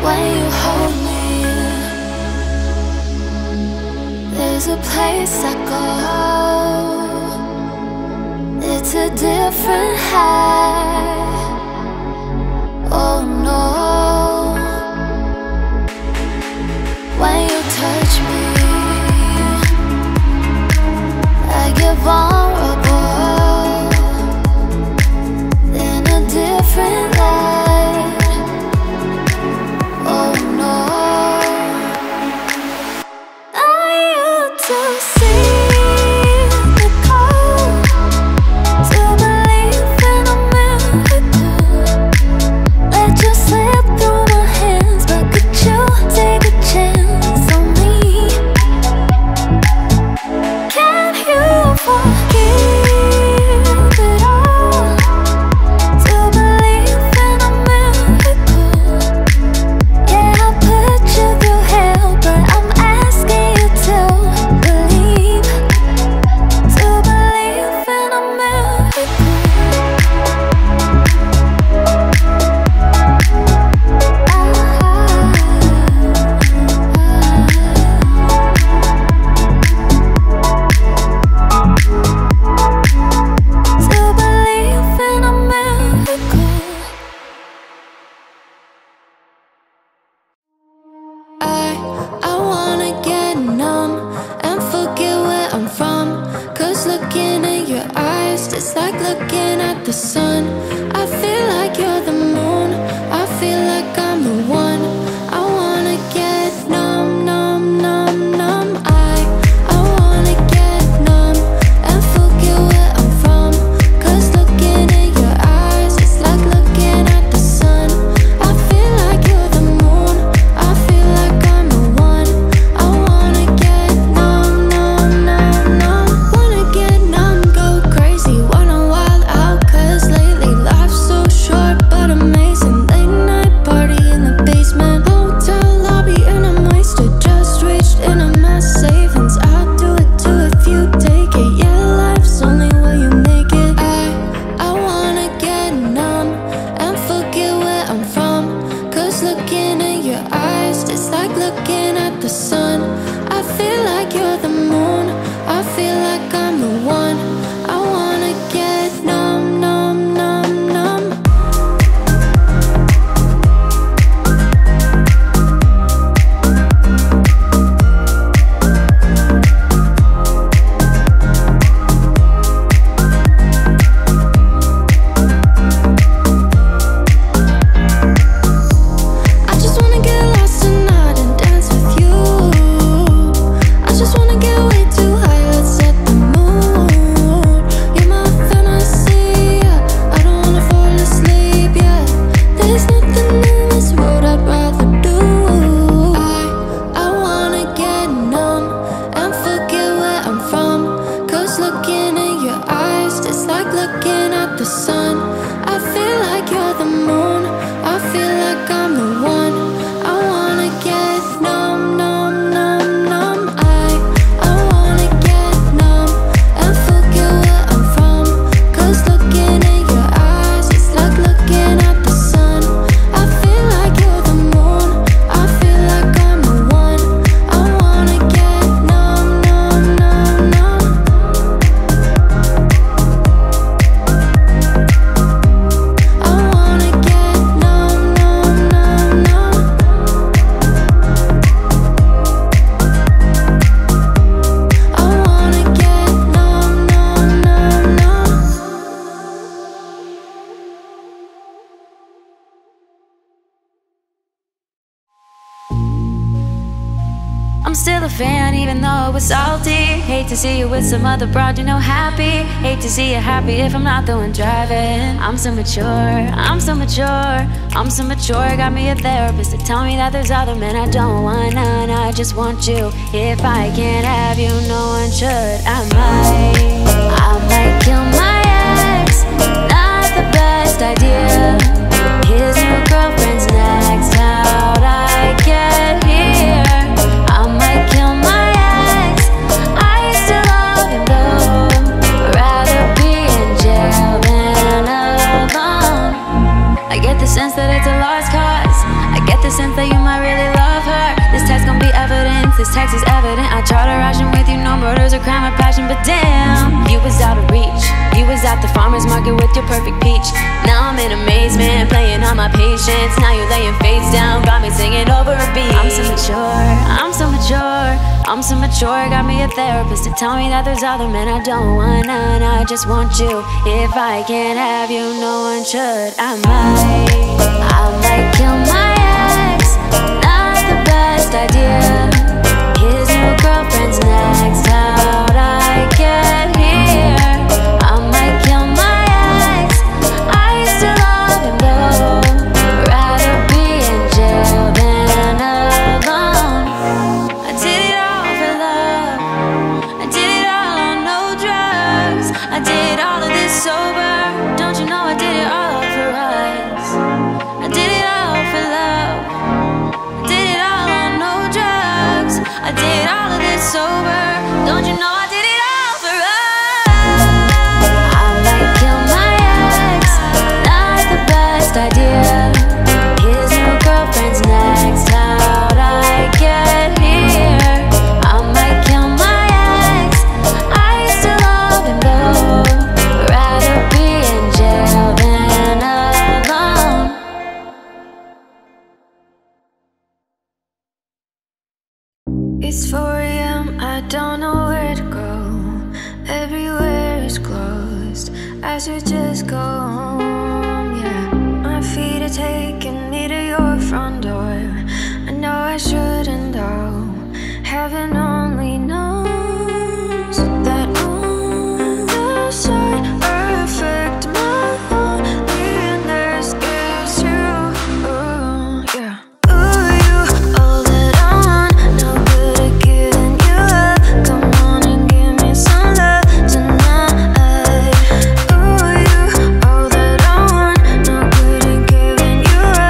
when you hold me. There's a place I go, it's a different high. Oh no, when you touch me, I get vulnerable in a different light. Oh no, I used to see the call to believe in a miracle. Let you slip through my hands, but could you take a chance on me? Can you forgive it all to believe in a miracle? Yeah, I put you through hell, but I'm asking you to believe, to believe in a miracle. To believe in a miracle. I, I wanna get numb and forget where I'm from. Cause looking in your eyes, it's like looking at the sun. I feel like you're the moon, I feel like I'm the one. I wanna get numb, numb, numb, numb. I, I wanna get numb and forget where I'm from. Cause looking in your eyes, it's like looking at the sun. I feel like you're the moon, I feel like I'm the one. I wanna get numb, numb, numb, numb. Wanna get numb, go crazy, wanna wild out. Cause lately life's so short but amazing. Late night party in the basement, hotel lobby and I'm wasted. Just reached into my savings, I'll do it too if you take it. Yeah, life's only what you make it. I, I wanna get numb and forget where I'm from. Cause looking in your eyes, it's like looking at the sun. I feel like you're the moon, I feel like I'm the one. I wanna get numb, numb, numb, numb. I just wanna get lost tonight and dance with you. I just wanna get way too high, let's set the mood. You're my fantasy, yeah. I don't wanna fall asleep yet. There's nothing in this world I'd rather do. I, I wanna get numb and forget where I'm from. Cause looking in your eyes, it's like looking at the sun. I feel like you're the moon, I feel like I'm the one. I wanna get numb, numb, numb, numb. I, I wanna get numb and forget where I'm from. Cause looking in your eyes, it's like looking at the sun. I feel like you're the moon, I feel like I'm the one. I wanna get numb, numb, numb, numb. I wanna get numb, numb, numb, numb. I wanna get numb, numb, numb, numb. I'm still a fan even though it was salty. Hate to see you with some other broad, you know, happy. Hate to see you happy if I'm not the one driving. I'm so mature, I'm so mature, I'm so mature. Got me a therapist to tell me that there's other men I don't want none. I just want you. If I can't have you, no one should. I might, I might kill my ex. Not the best idea. His new girlfriend's next. How'd I get here? I might kill my ex. I used to love him though. Rather be in jail than alone. I get the sense that it's a lost cause. I get the sense that you this text is evident. I try to ration with you, no murders or crime or passion, but damn, you was out of reach. You was at the farmer's market with your perfect peach. Now I'm in amazement, playing on my patience. Now you're laying face down, got me singing over a beat. I'm so mature, I'm so mature, I'm so mature. Got me a therapist to tell me that there's other men I don't want, and I just want you. If I can't have you, no one should. I might, I might kill my ex. Not the best idea. His new girlfriend's next. How'd I get here? I might kill my ex. I still love him though. Rather be in jail than alone. I did it all for love. I did it all on no drugs. I did all of this sober. Don't you know I did it all for us? I did it all for love. I did it all on no drugs. I did all of this sober. Don't you know I did it all for us? I might kill my ex. Not the best idea. His new girlfriend's next. How'd I get here? I might kill my ex. I still love him though. Rather be in jail than alone. It's four A M, I don't know where to go. Everywhere is closed, I should just go home, yeah. My feet are taking me to your front door. I know I shouldn't though. Heaven only knows that on the side perfect my only excuse you, ooh, yeah. Ooh, you, all that I want, no good at giving you up. Come on and give me some love tonight. Ooh, you, all that I want, no good at giving you up.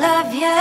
love you.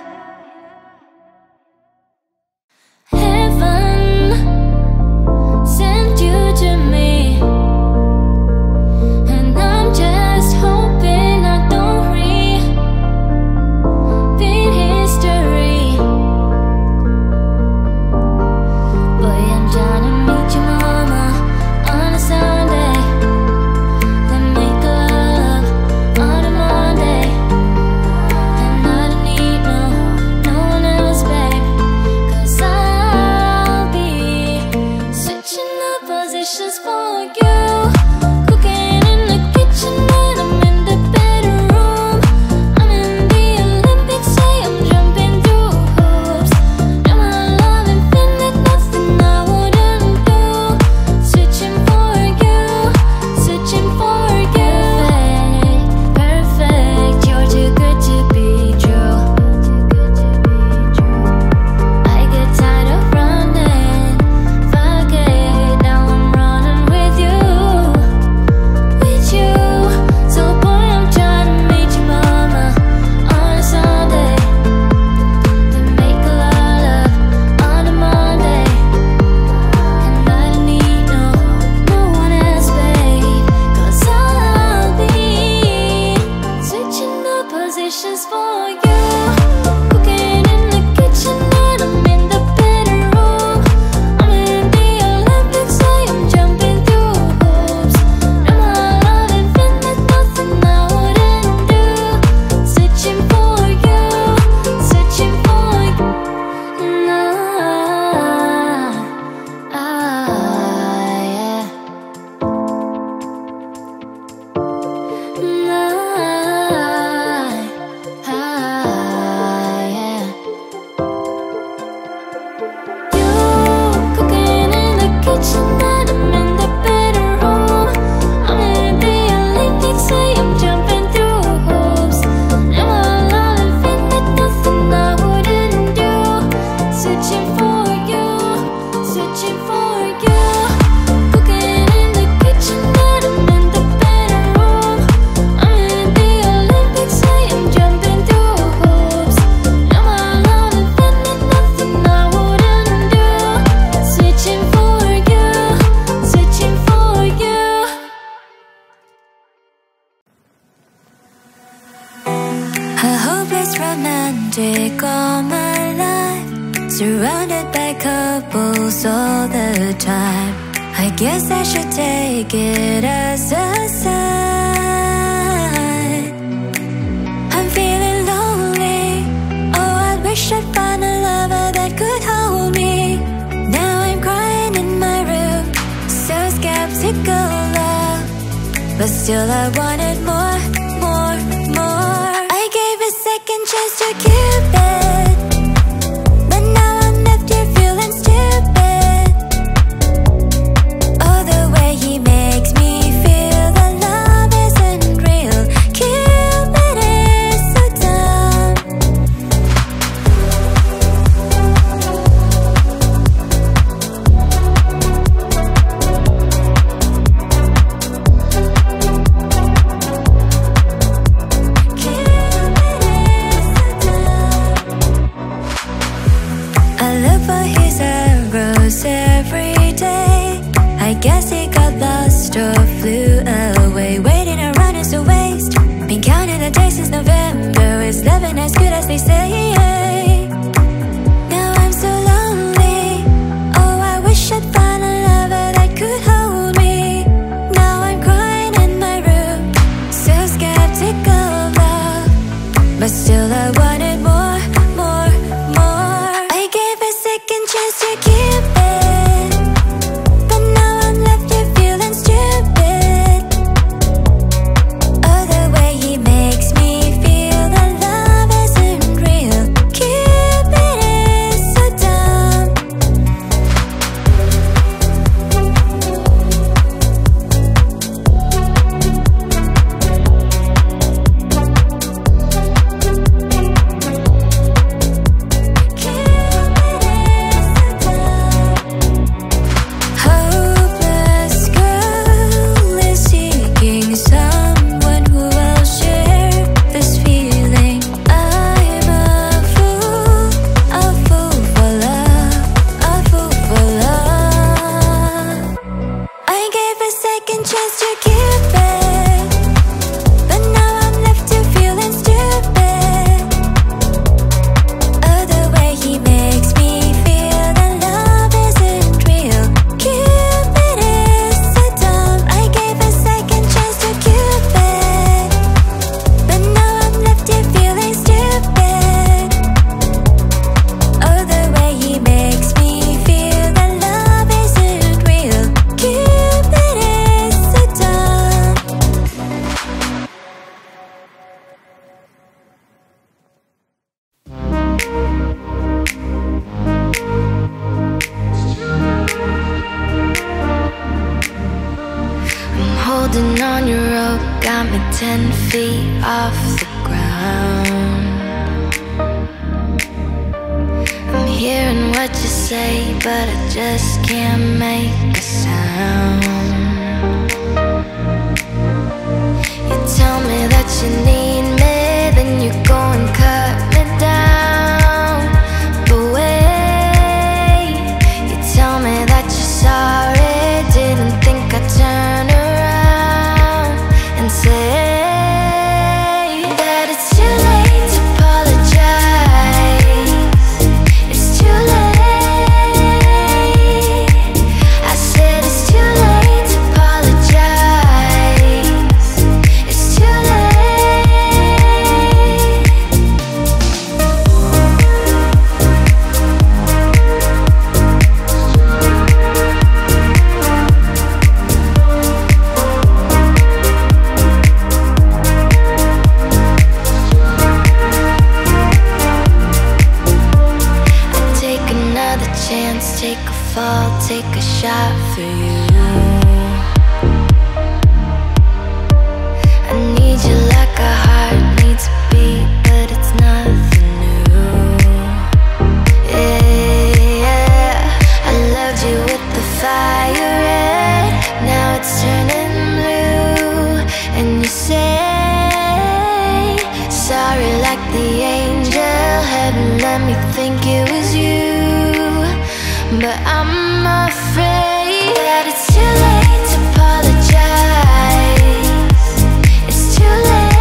romantic all my life, surrounded by couples all the time. I guess I should take it as a sign. I'm feeling lonely. Oh, I wish I'd find a lover that could hold me. Now I'm crying in my room, so skeptical love, but still I wanted more, more, more. I gave a second chance to Cupid, but now I'm left here feeling stupid. Oh, the way he makes me feel that love isn't real. Cupid is so dumb. I look for his arrows every day. I guess he got lost or flew away. Waiting around is a waste. Been counting the days since November. It's never as good as they say. Now I'm so lonely. Oh, I wish I'd find a lover that could hold me. Now I'm crying in my room, so skeptical of love, but still I wanted more, more, more. I gave a second chance to Cupid, but now I'm left here feeling stupid. Oh, the way he makes me feel that love isn't real. Cupid is so dumb. ten feet off the ground. I'm hearing what you say, but I just can't make a sound. You tell me that you need me, then you go and cut me down. But wait, you tell me that you're sorry, didn't think I'd turn around and say that it's too late to apologize. It's too late. I said it's too late to apologize. It's too chance, take a fall, take a shot for you. I need you like a heart needs a beat, but it's nothing new. Yeah, yeah. I loved you with the fire red, now it's turning blue. And you say sorry like the angel, heaven let me think it was you. But I'm afraid that it's too late to apologize. It's too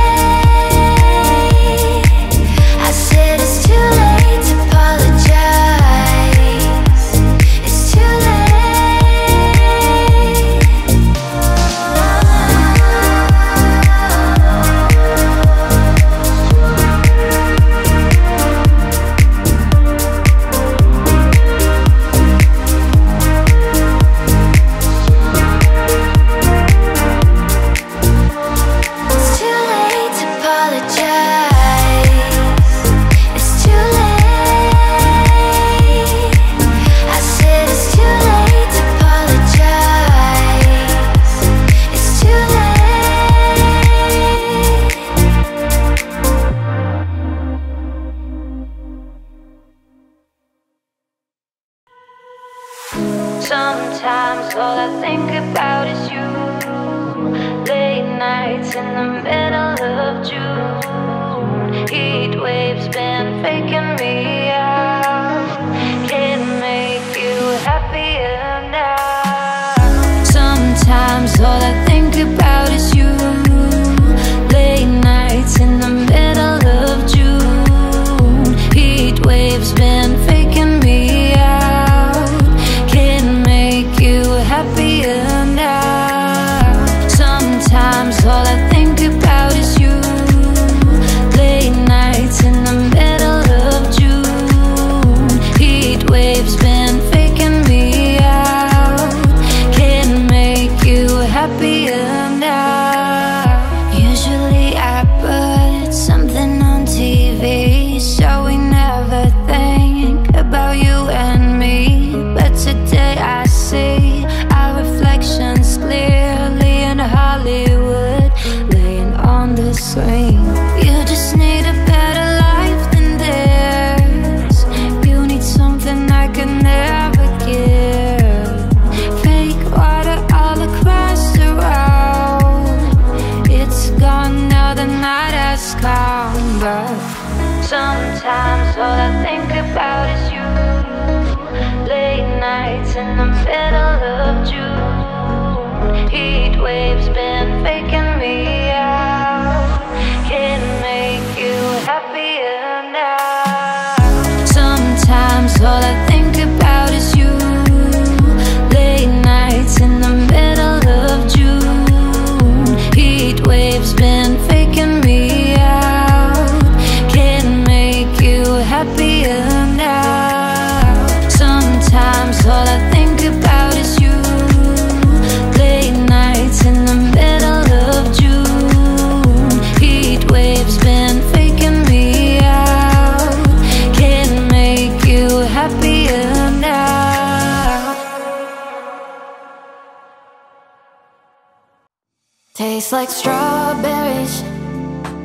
late. I said it's too late to apologize. It's too Sometimes all I think about is you. Late nights in the middle of June. Heat waves been faking me out. Can't make you happier now. Sometimes all I think about is you. Late nights in the middle of June. Heat waves been faking me out. Happier now. Sometimes all I think about is you. Late nights in the middle of June. Heat waves been faking me out. Can't make you happier now. Usually I put something on T V, so we never think about you and me. But today I see reflections clearly in Hollywood, laying on the screen. You just need a better life than this. You need something I can never give. Fake water all across the road. It's gone now, the night has come. But sometimes all I think about is you. Late nights in the middle of June. Heat waves been faking me out. Can't make you happier now. Sometimes all I think about is you. Late nights in the middle of June. Heat waves been faking me out. Can't make you happier now. Sometimes all I think about is you. Late nights in the middle of June. Heat waves been faking me out. Can't make you happier now. Tastes like strawberries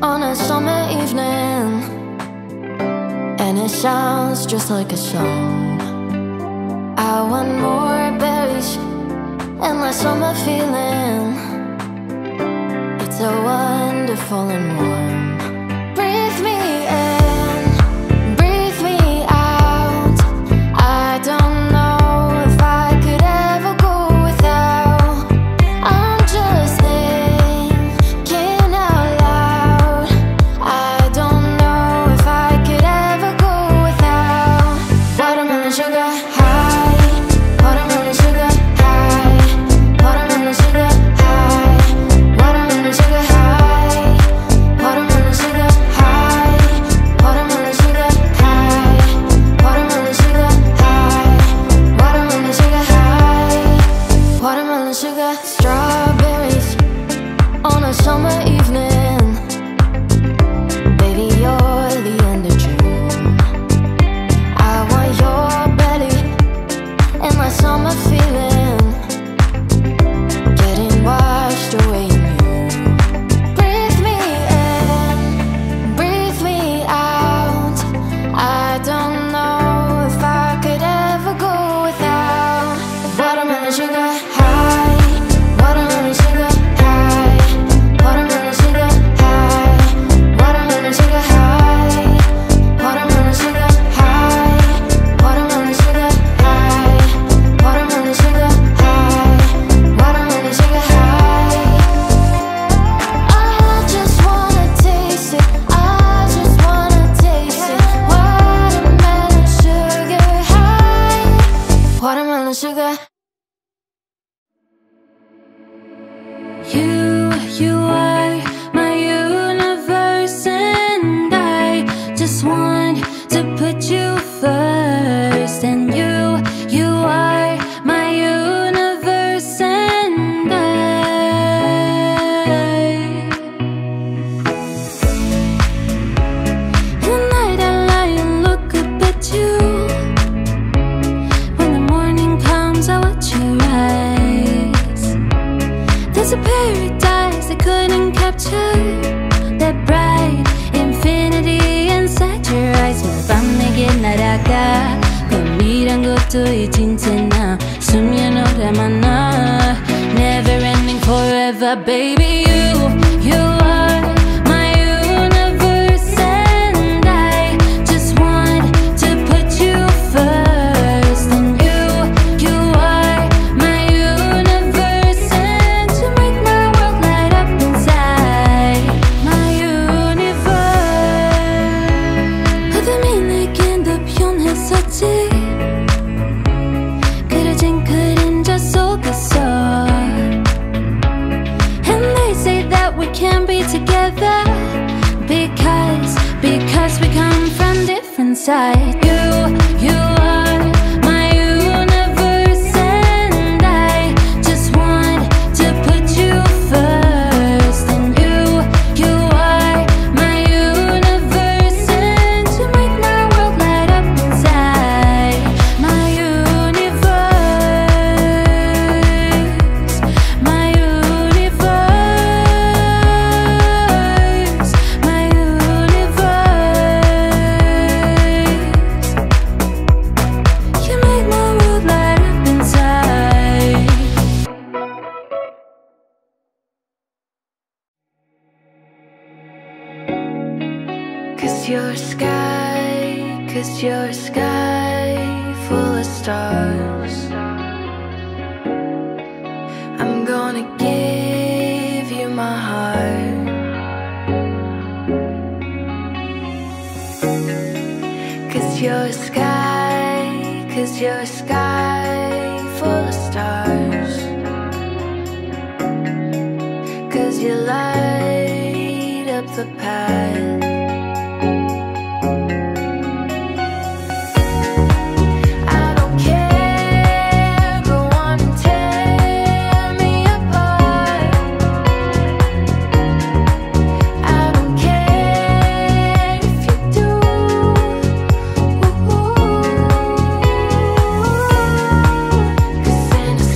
on a summer evening, and it sounds just like a song. I want more berries and my summer feeling. It's so wonderful and warm. Breathe me in, breathe me out. I don't know if I could ever go without. I'm just thinking out loud. I don't know if I could ever go without. Watermelon sugar high, watermelon sugar high, watermelon sugar high, watermelon sugar high, watermelon sugar high, watermelon sugar high, watermelon sugar high, watermelon sugar high, watermelon sugar. Strawberries on a summer evening. Baby, you're the end of June. I want your belly and my summer feeling, getting washed away in you. Breathe me in, breathe me out. I don't know if I could ever go without. Watermelon sugar high, watermelon sugar high, watermelon sugar high, watermelon sugar high, watermelon sugar high, watermelon sugar high, watermelon sugar high, watermelon sugar high. I just wanna taste it, I just wanna taste it. Watermelon sugar high, watermelon sugar. You, you are my universe, and I just want to put you first. And you, you are my universe, and I. At night I lie and look up at you. When the morning comes, I watch your eyes. There's a paradise I couldn't capture, that bright infinity inside your eyes. 매일 밤 내게 날아가. 꿈이란 것도 잊은 채 나 수면 오래 만나. Never ending forever, baby. You, you are my universe, and I just want to put you first. And you, you are my universe, and you make my world light up inside. My universe. 어둠이 내겐 더 변했었지. 그려진 그림자 속에서. And they say that we can't be together because, because we come from different sides. You, you are my universe, and I just want to put you first. And you, you are my universe, and you make my world light up inside. My universe, my universe, my universe. You make my world light up inside. Cause you're a sky, cause you're a sky full of stars. I'm gonna give you my heart. Cause you're a sky, cause you're a sky full of stars. Cause you light up the path. I don't care, go on and tear me apart. I don't care if you do. Cause in the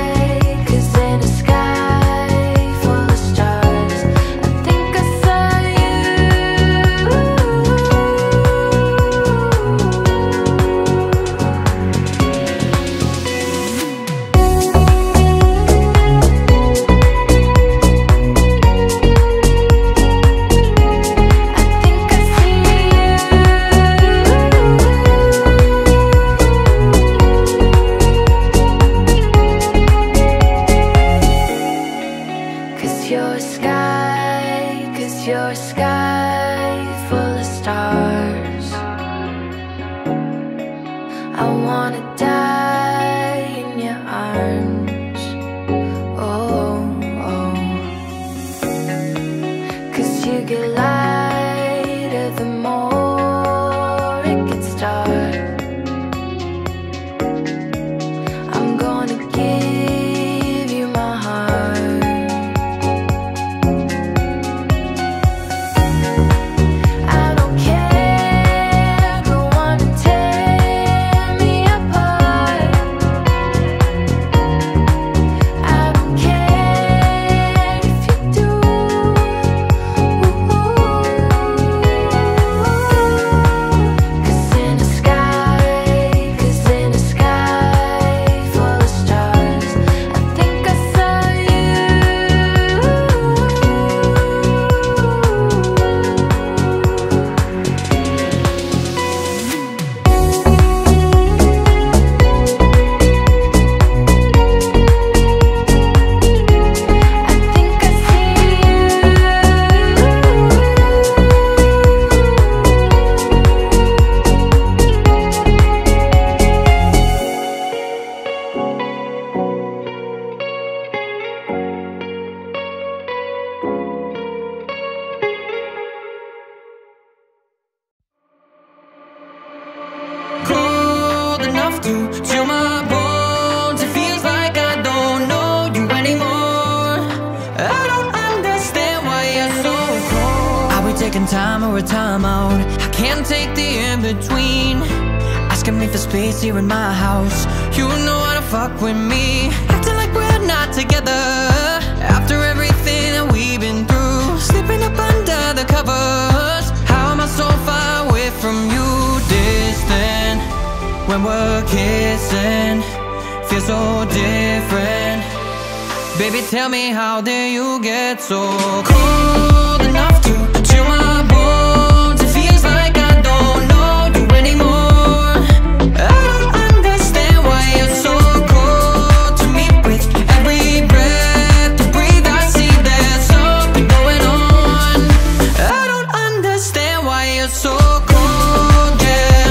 sky, cause in the sky full of stars, I think I saw the more it can start. I'm gonna give you my heart. I don't care, go on and tear me apart. I don't care if you do. Cause in the sky, cause in the sky full of stars, I think I saw you. I think I see Cold enough to chill my bones. It feels like I don't know you anymore. I don't understand why you're so cold. Are we taking time or a time out? I can't take the in-between. Asking me for space here in my house. You know how to fuck with me. Acting like we're not together. After everything that we've been through, slipping up under the covers. How am I so far away from you? Distant when we're kissing, feels so different. Baby, tell me, how did you get so cold enough to chill my bones? It feels like I don't know you anymore. I don't understand why you're so cold to me. With every breath you breathe, I see there's something going on. I don't understand why you're so cold, yeah.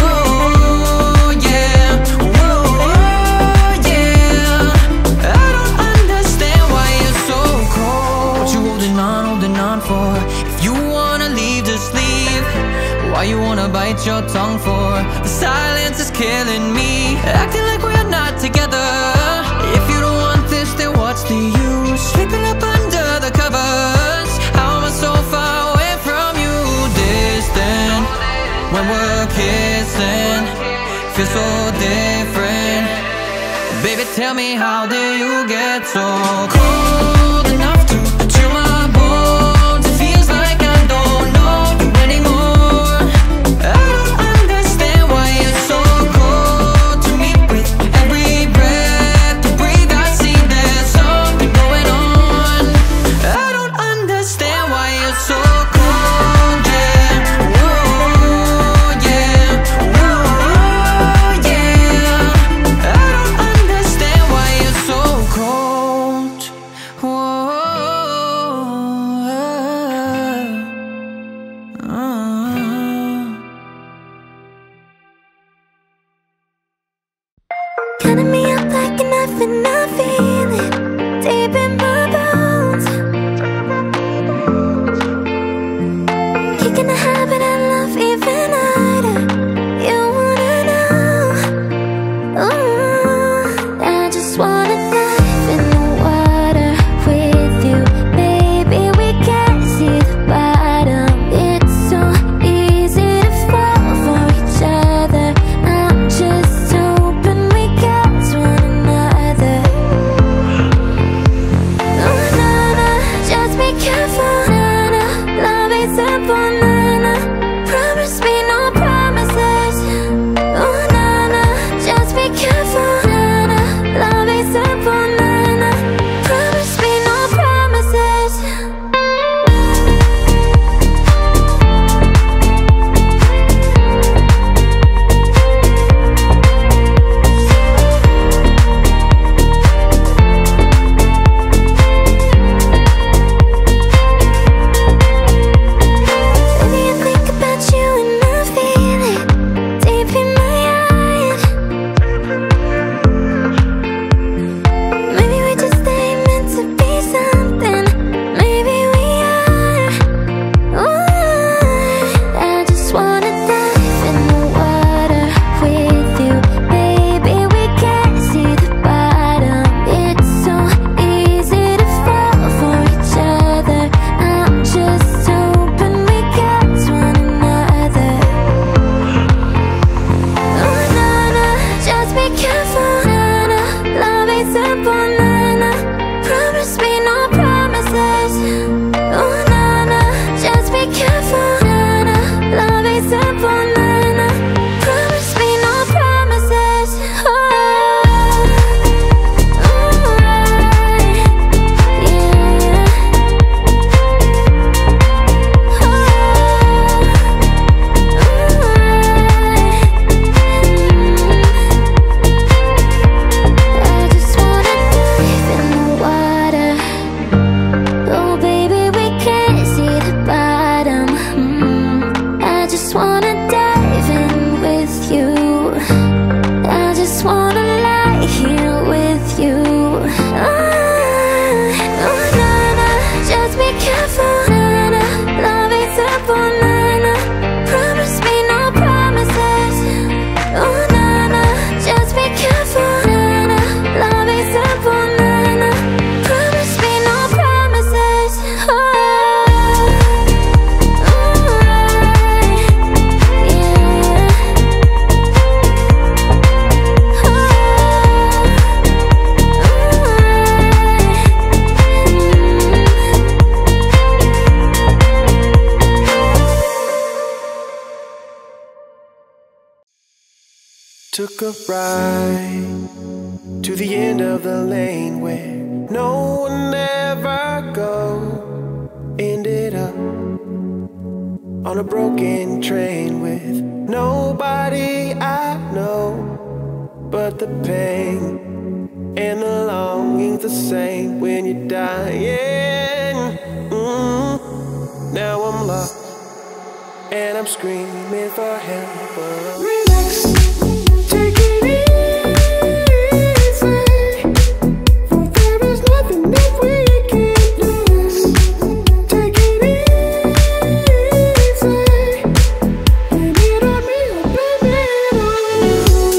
Whoa, yeah. Whoa, yeah. I don't understand why you're so cold. What you holding on, holding on for? If you wanna leave, just leave. Why you wanna bite your tongue for? The silence is killing me. Acting like we're not together. If you don't want this, then what's the use? Sleeping up under the covers. How am I so far away from you? Distant when we're kissing, feels so different. Baby, tell me, how did you get so cold enough to chill my bones? It feels like I don't know you anymore. I don't understand why you're so cold to me. With every breath you breathe, I see there's something going on. I don't understand why you're so cold, yeah. Whoa, yeah. Whoa, yeah. I don't understand why you're so cold. Whoa. simple, na-na. Promise me no promises. Oh, alright, yeah. Oh, alright. I just wanna dive in the water. Oh baby, we can't see the bottom. mm. I just wanna dive in with you. I just wanna lie here with you. Ah, oh, na-na, just be careful, na-na. Love is simple, na-na. Promise me no promises. Oh, na-na, just be careful, na-na. Love is simple, na-na. Promise me no promises. Oh, alright, yeah. Oh, Took a ride to the end of the lane where no one ever go. Ended up on a broken train with nobody I know. But the pain and the longing's the same when you're dying. mm. Now I'm lost and I'm screaming for help. But relax, take it easy, for there is nothing that we can lose. Take it easy, blame it on me or blame it on you.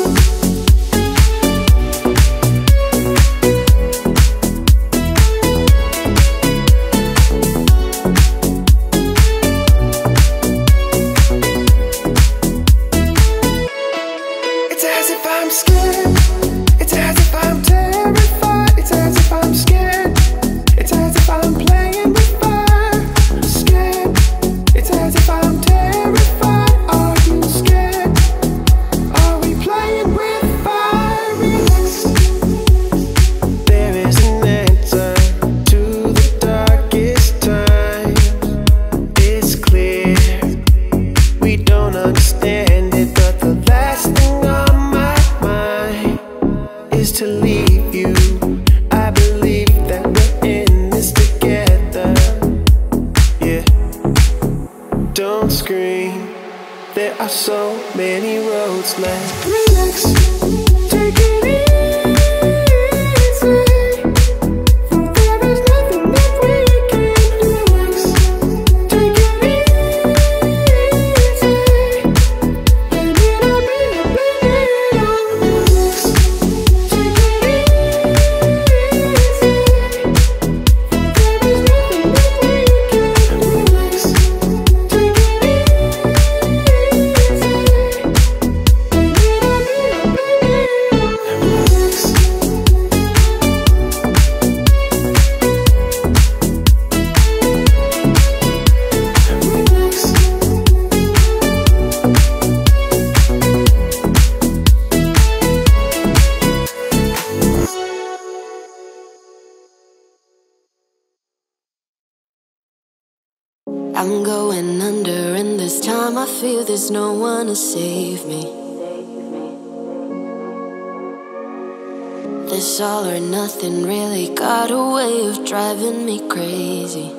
It's as if I'm scared. It's as if I'm terrified. It's as if I'm scared. It's as if I'm playing with fire. Scared. It's as if I'm terrified. Are you scared? Are we playing with fire? Relax. There is an answer to the darkest times. It's clear we don't understand it, but the last thing on my mind is to leave you. I believe that we're in this together. Yeah. Don't scream. There are so many roads left. Relax. Take it easy, for there is nothing that we can lose. Take it easy, blame it on me or blame it on you. Take it easy, for there is nothing that we can lose. Take it easy, blame it on me or blame it on you. I'm going under, and this time I feel there's no one to save me. This all or nothing really got a way of driving me crazy.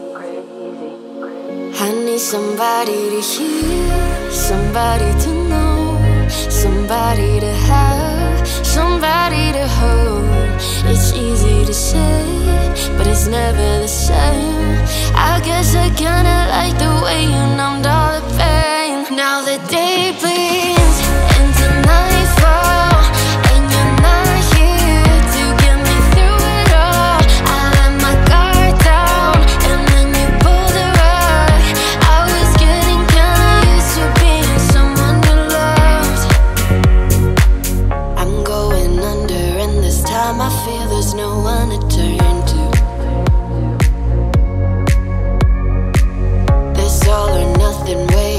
I need somebody to hear, somebody to know, somebody to have, somebody to hold. It's easy to say, but it's never the same. I guess I kinda like the way you numbed all the pain. Now the day bleeds into nightfall, and you're not here to get me through it all. I let my guard down, and then you pulled the rug. I was getting kinda used to being someone you loved. I'm going under, and this time I feel there's no one to turn to. This all or nothing way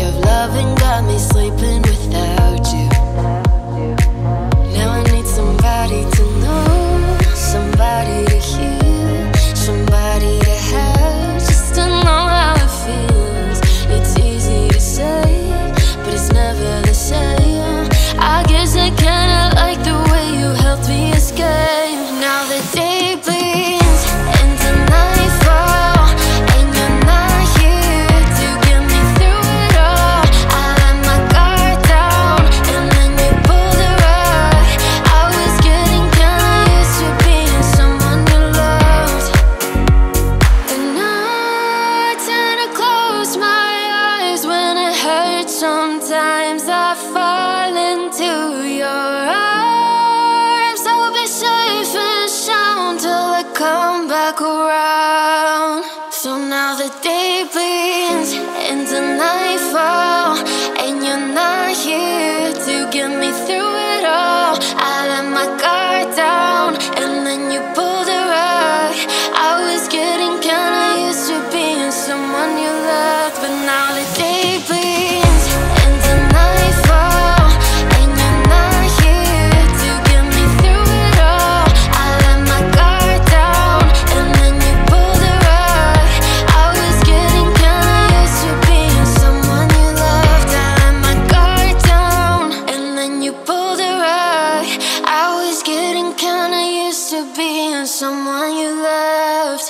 me sleeping without you. Now I need somebody to know, somebody to hear, somebody to have, just to know how it feels. It's easy to say, but it's never the same. I guess I kinda like the way you helped me escape. Now the day bleeds into nightfall, and you're not here to get me through it all. I let my guard down, and then you pulled the rug. I was getting kinda used to being someone you loved, and I tend to close my eyes when it hurts. Sometimes I fall into your arms. I'll be safe and sound till I come back around. So now the day bleeds into nightfall, and you're not here to get me through it all. I let my guard down, and then you pulled the rug. I was getting kinda used to being someone you loved, but now the day bleeds into nightfall, and you're not here to get me through it all. I let my guard down, and then you pulled the rug. I was getting kinda used to being someone you loved. I let my guard down, and then you pulled the rug. I was getting kinda used to being someone you loved.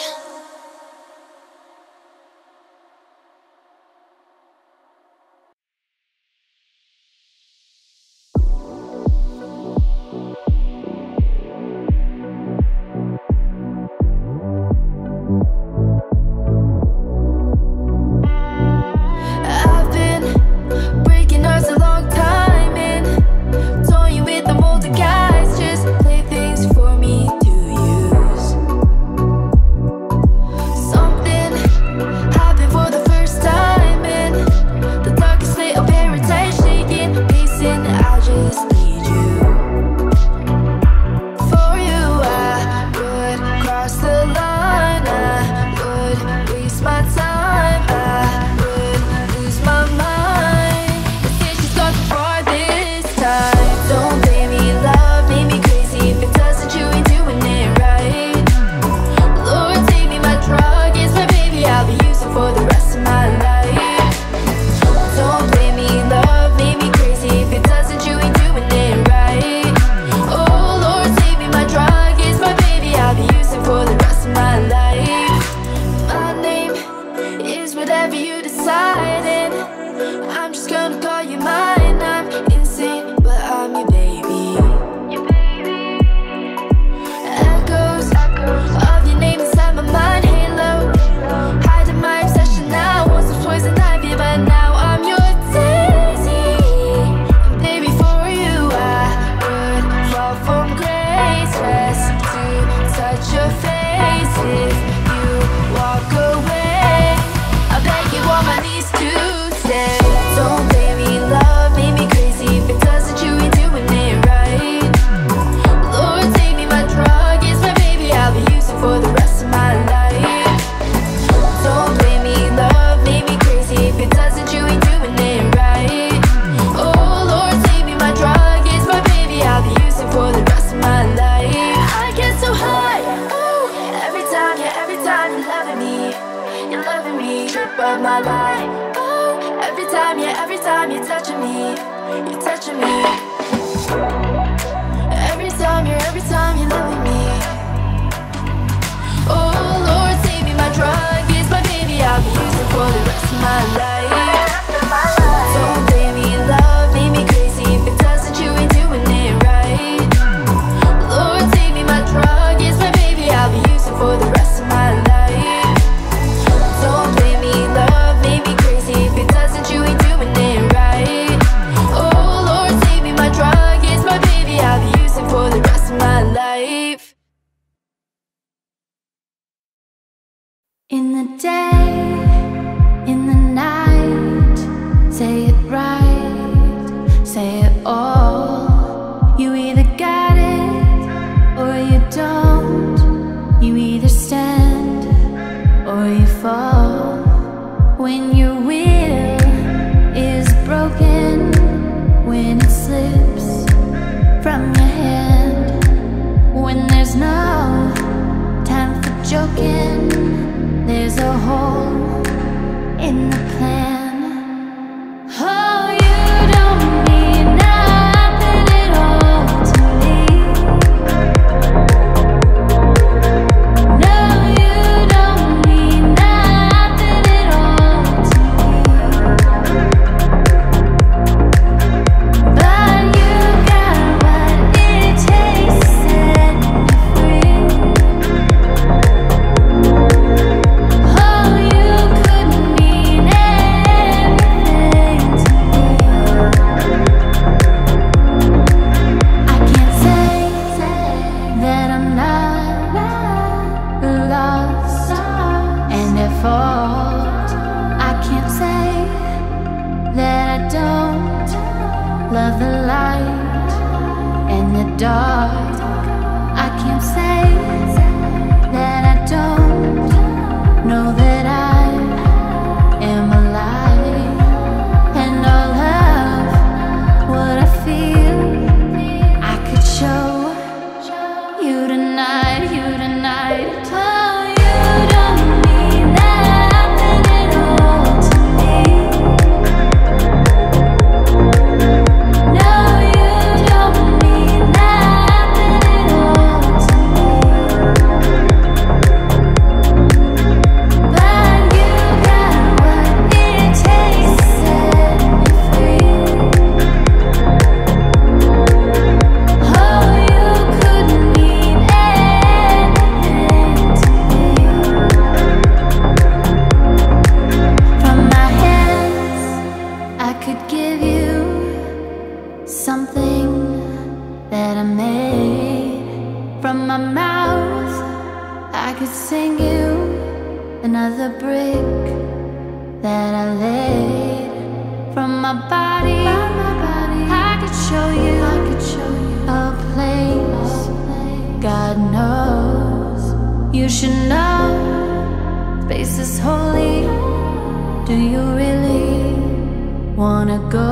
I've been breaking hearts a long time and toying with the older guys, just play things for me to use. Something happened for the first time, and the darkest state of paradise shaking, pacing. I just need you. For you, I would cross the line. I would waste my time. I would lose my mind. But since she's gone too far this time, don't blame me, love made me crazy. If it doesn't, you ain't doing it right. Lord, take me, my drug is my baby. I'll be using for the rest of my life. Don't blame me, love made me crazy. If it doesn't, you ain't doing it right. Oh Lord, take me, my drug is my baby. I'll be using for the rest of my life. My name is whatever you decide, and I'm just gonna call you mine. I'm insane, but I'm your baby. Echoes of your name inside my mind, halo, hiding my obsession now. Once was poison ivy, but now I'm your daisy. And baby, for you I would fall from grace, rest to touch your face. If you walk away, I beg you on my knees to stay. Don't blame me, love made me crazy. If it doesn't, you ain't doing it right. Lord, take me, my drug is my baby. I'll be using for the rest of my life. Don't blame me, love made me crazy. If it doesn't, you ain't doing it right. Oh Lord, take me, my drug is my baby. I'll be using for the rest of my life. I get so high, oh, every time, yeah, every time you're loving me, you're loving me, trip of my life. Oh, every time, yeah, every time you're touching me, you're touching me. Every time, you're every time you're loving me. Oh Lord, take me, my drug is my baby. I'll be using for the rest of my life. Don't blame me, love made me crazy. If it doesn't, you ain't doing it right. Lord, take me, my drug is my baby. I'll be using for the rest of my life. Don't blame me, love made me crazy. If it doesn't, you ain't doing it right. Oh Lord, take me, my drug is my baby. I'll be using for the rest of my life. In the day, in the night, of the light and the dark. I can't say that I don't know that I am alive, and all of what I feel I could show you tonight, you tonight. Oh, you don't mean nothing at all to me. No, you don't mean nothing at all to me. But you got what it takes to set me free. Oh, you couldn't mean anything to me. From my hands, I could give you something that I made. From my mouth, I could sing you another brick that I laid. From my body, I could show you, I could show you a place God knows you should know. Space is holy. Do you really wanna go?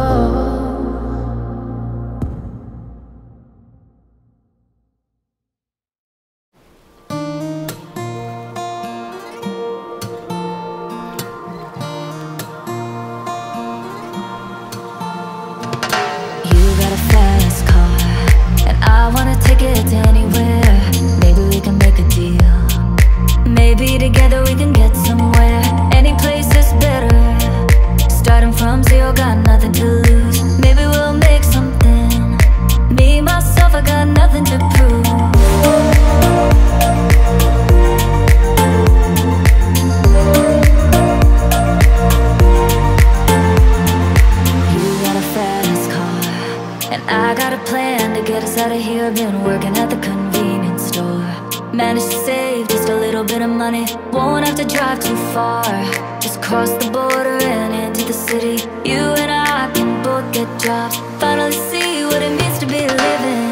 You got a fast car, and I wanna take it anywhere. Maybe we can make a deal. Maybe together we can get somewhere. Any place is better. Starting from zero, got nothing to lose. Maybe we'll make something. Me, myself, I got nothing to prove. You got a fast car, and I got a plan to get us out of here. Been working at the convenience store. Managed to save just a little bit of money. Won't have to drive too far. Just cross the border and into the city. You and I can both get jobs. Finally see what it means to be living.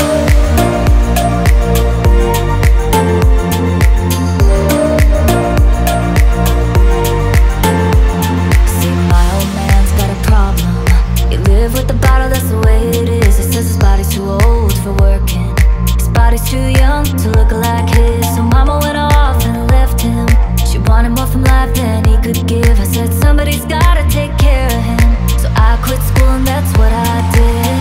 See, my old man's got a problem. He live with the bottle, that's the way it is. He says his body's too old for working. His body's too young to look like his. So mama went off and left him. She wanted more from life than he could give. I said somebody's gotta take care of him. So I quit school and that's what I did.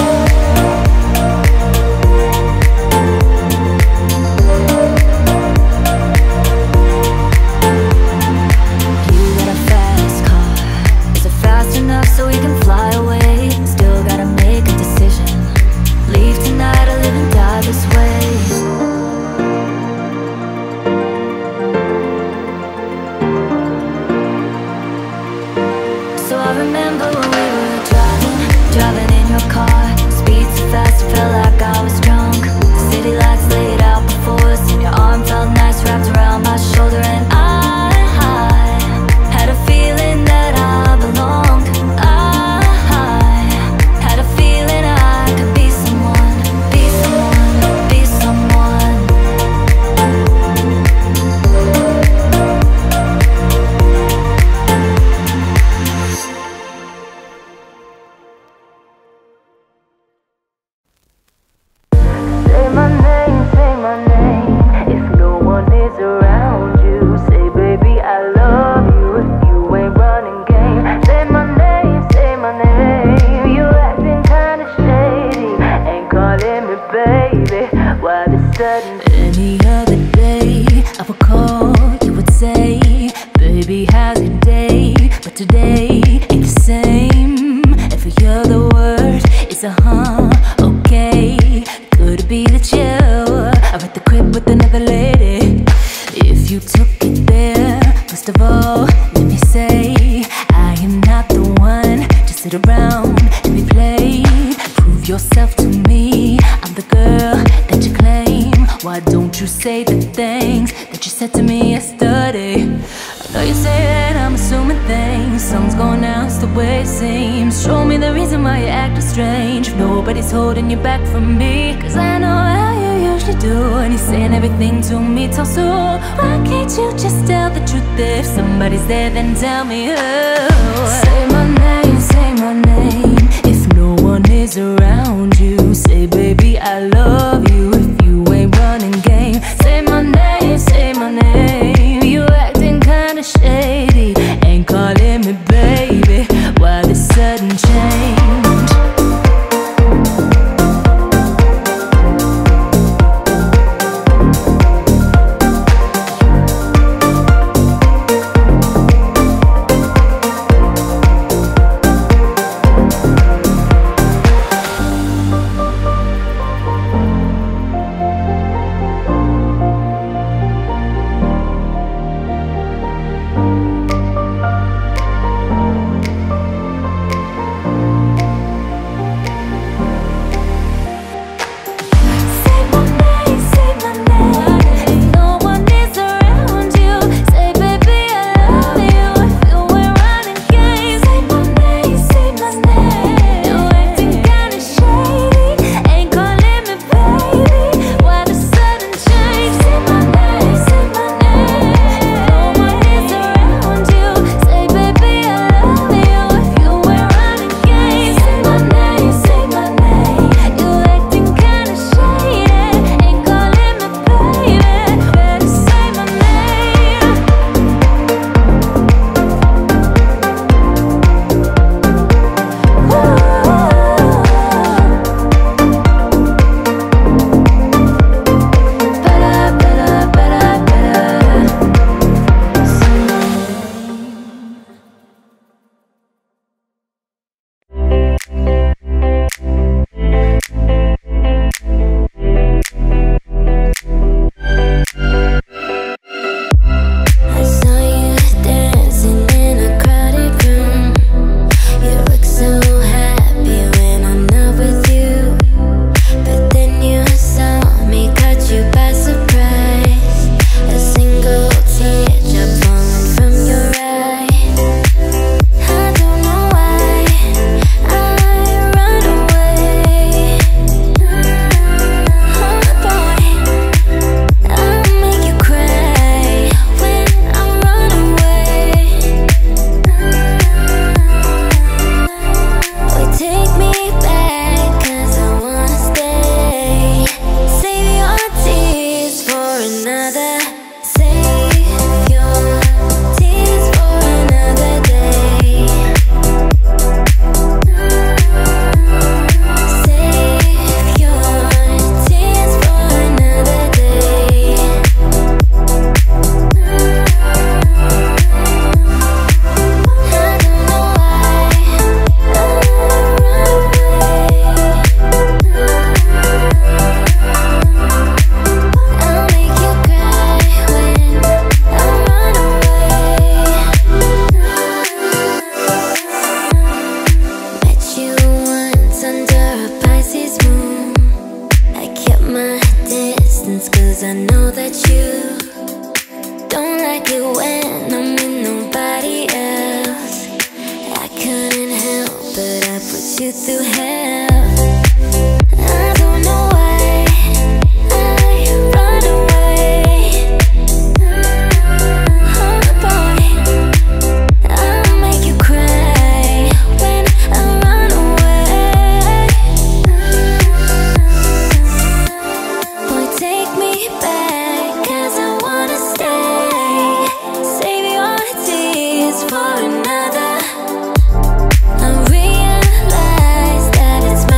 You got a fast car. Is it fast enough so we can fly away? Still gotta make a decision. Leave tonight or live and die this way. So I remember when we were driving, driving in your car. Speed so fast, it felt like I was drunk. City lights laid out before us, and your arm felt nice wrapped around my shoulder. And I, I had a feeling that I belonged. I, I had a feeling I could be someone, be someone, be someone. Say my name, say my name. If no one is around you, say baby I love you. If you ain't running game, say my name, say my name. You acting kinda shady, ain't calling me baby. Why this sudden? Any other day I would call, you would say, baby how's your day? But today ain't the same. Every other word is a huh, okay. Could it be that you are at the crib with another lady? If you took it there, first of all, let me say I am not the one to sit around and be played. Prove yourself to me, I'm the girl that you claim. Why don't you say the things that you said to me yesterday? I know you say that I'm assuming things. Something's going down, it's the way it seems. Show me the reason why you act strange. strange if nobody's holding you back from me. Cause I know how you usually do, and you're saying everything to me till soon. Why can't you just tell the truth? If somebody's there, then tell me who. Say my name, say my name. If no one is around you, say baby I love you. If you ain't running game, say my name, say my name. You acting kinda shady, ain't calling me baby. Why this sudden change? For another, I realize that it's my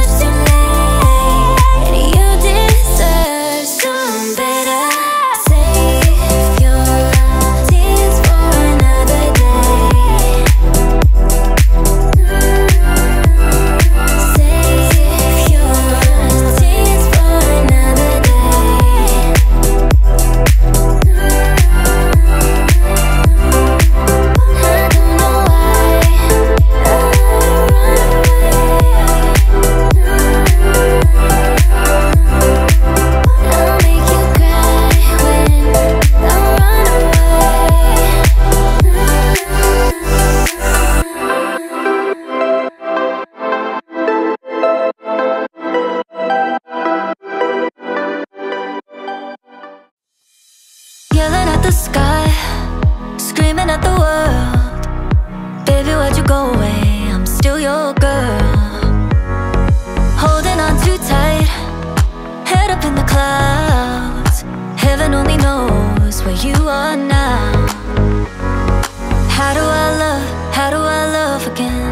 you go away, I'm still your girl. Holding on too tight, head up in the clouds. Heaven only knows where you are now. How do I love, how do I love again?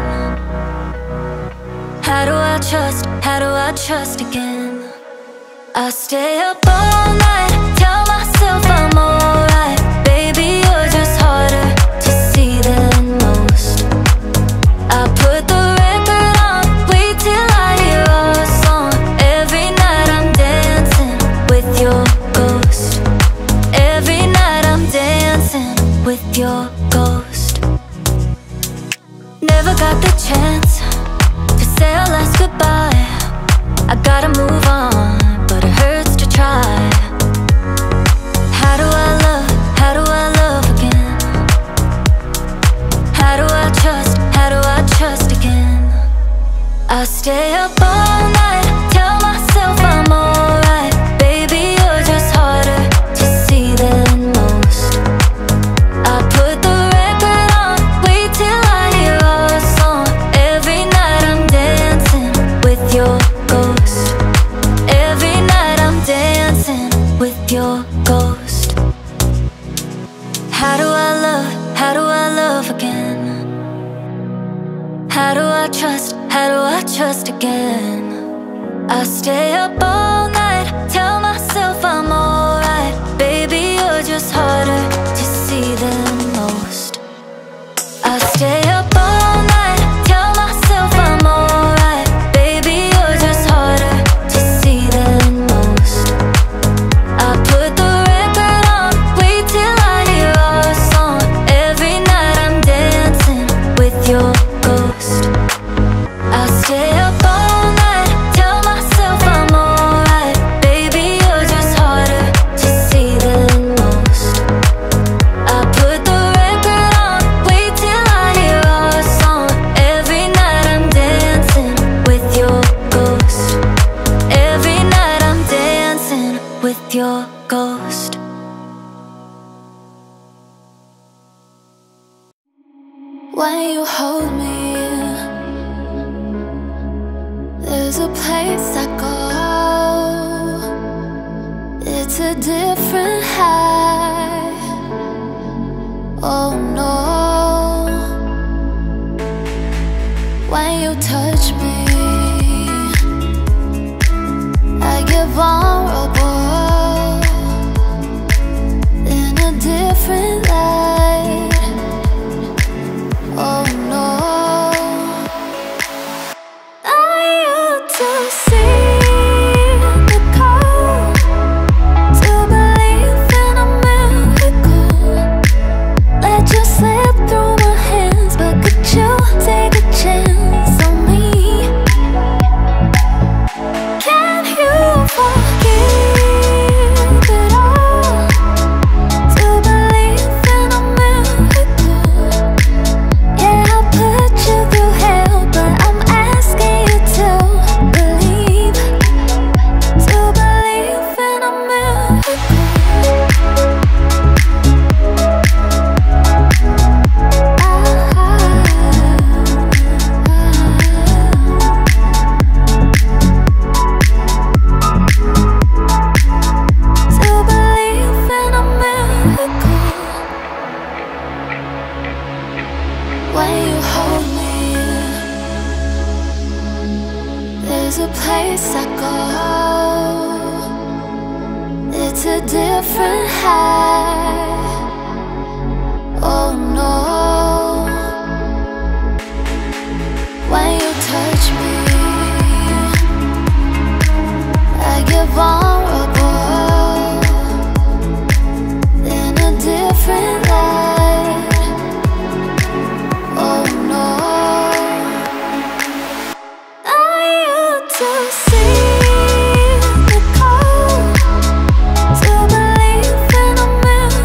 How do I trust, how do I trust again? I stay up all night, tell myself I'm alright. Baby, you're just harder to see than most. I put the record on, wait till I hear our song. Every night I'm dancing with your ghost. Every night I'm dancing with your ghost. Never got the chance to say our last goodbye. I gotta move on, but it hurts to try. How do I love, how do I love again? How do I trust, how do I trust again? I stay up all night, tell myself I'm alright. Baby, you're just harder to see than most. I put the record on, wait till I hear our song. Every night I'm dancing with your ghost. Every night I'm dancing with your ghost. How do I love, how do I love again? How do I trust, how do I trust again? I stay up all night, tell myself I'm alright. Baby, you're just harder to see than most. I stay up all night, tell myself I'm alright. Baby, you're just harder to see than most. I put the record on, wait till I hear our song. Every night I'm dancing with your ghost. I stay up all night, tell myself I'm alright. Baby, you're just harder to see than most. I put the record on, wait till I hear our song. Every night I'm dancing with your ghost. Every night I'm dancing with your ghost. When you hold me, there's a place I go. It's a different high. Oh no. When you touch me, I get vulnerable in a different light. Oh no. I used to see the call, to believe in a miracle. Let you slip through my hands, but could you take a chance on me? Can you forgive it all? To believe in a miracle. Yeah, I put you through hell, but I'm asking you to believe. To believe in a miracle. To believe in a miracle. When you hold me, there's a place I go. It's a different high. Oh no. When you touch me, I get vulnerable in a different light. Oh no. I used to see the call, to believe in a miracle.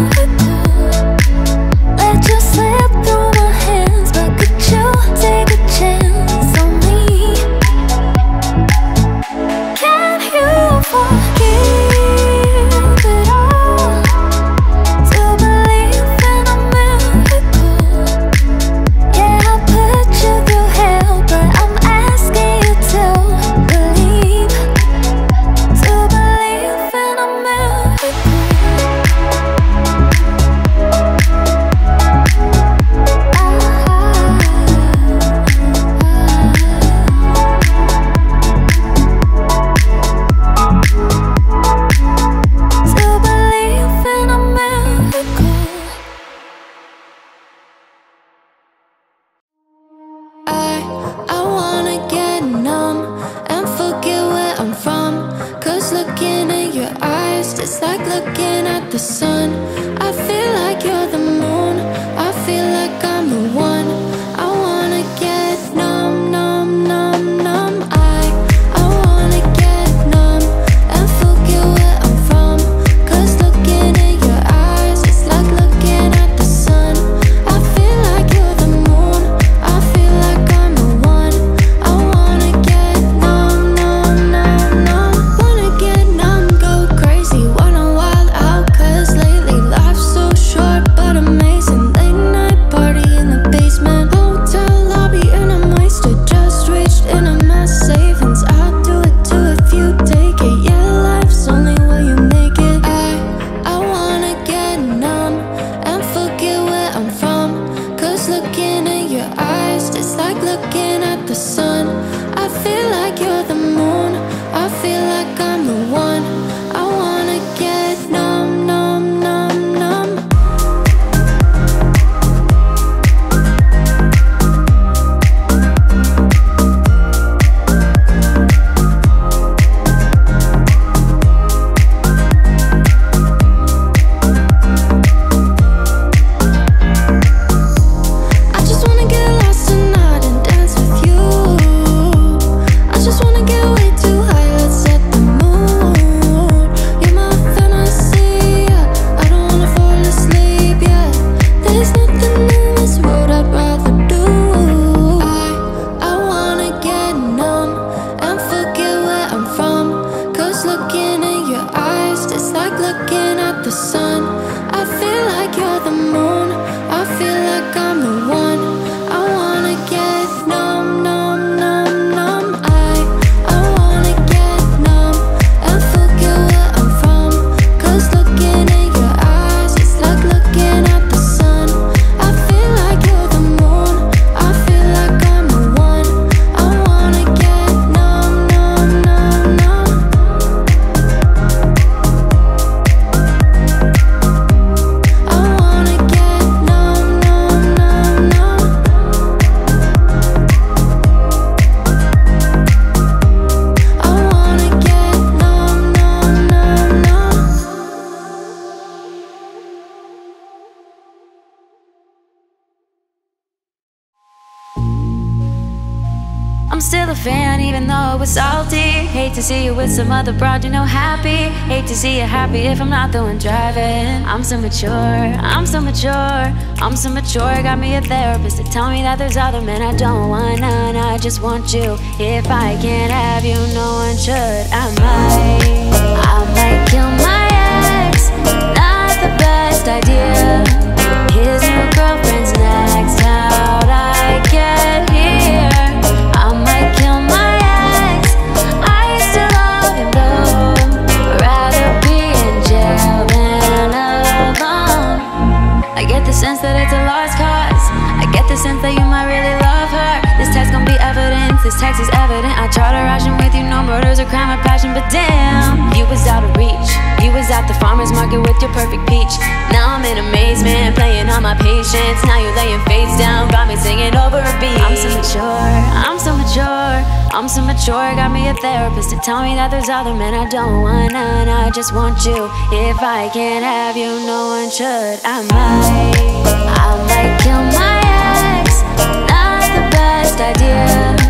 still a fan even though it was salty. Hate to see you with some other broad, you know, happy. Hate to see you happy if I'm not the one driving. I'm so mature, I'm so mature, I'm so mature. Got me a therapist to tell me that there's other men I don't want none. I just want you. If I can't have you, no one should. I might, I might kill my ex. Not the best idea. His new girlfriend's next. How'd I get here? I might kill my ex. I used to love him though. Rather be in jail than alone. I get the sense that it's a lost cause. I get the sense that you might really love her. This text gon' be evidence, this text is evident. I try to ration with you, no murder's a crime of passion. But damn, you was out of reach. You was at the farmer's market with your perfect peach. Now I'm in amazement, playing on my patience. Now you're laying face down, got me singing over a beat. I'm so mature, I'm so mature, I'm so mature. Got me a therapist to tell me that there's other men I don't want none. I just want you. If I can't have you, no one should. I might, I might kill my ex. Not the best idea.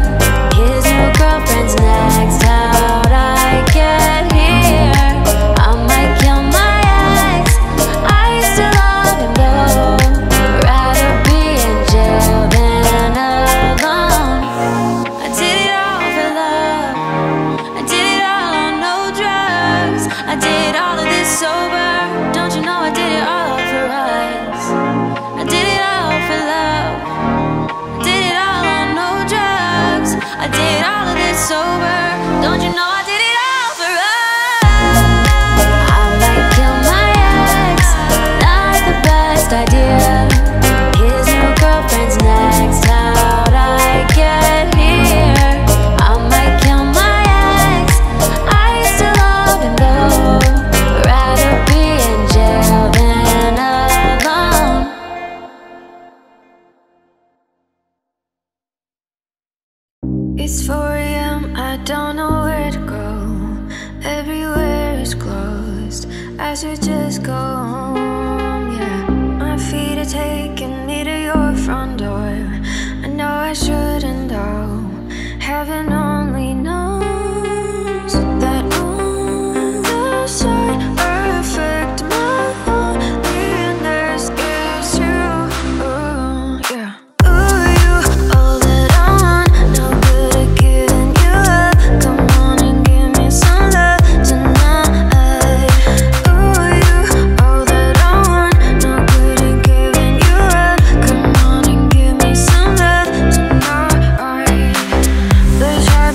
His new girlfriend's next. How'd I get here? I might kill my ex. I used to love him though. Rather be in jail than alone. I did it all for love. I did it all on no drugs. I did all of this sober. Don't you know I did it all for us? I did it all for love. I did it all on no drugs. I did all of this sober. Don't you know I did it all for us? I might kill my ex. Not the best idea. His new girlfriend's next. How'd I get here? I might kill my ex. I used to love him though. Rather be in jail than alone. It's four a m, I don't know where to go. Everywhere is closed. I should just go home, yeah. My feet are taking me to your front door. I know I shouldn't though. Heaven only knows that on the side perfect my loneliness is you, ooh, yeah. Ooh, you, all that I want. No good at giving you up. Come on and give me some love tonight. Ooh, you, all that I want. No good at giving you up. Come on and give me some love tonight. Let's try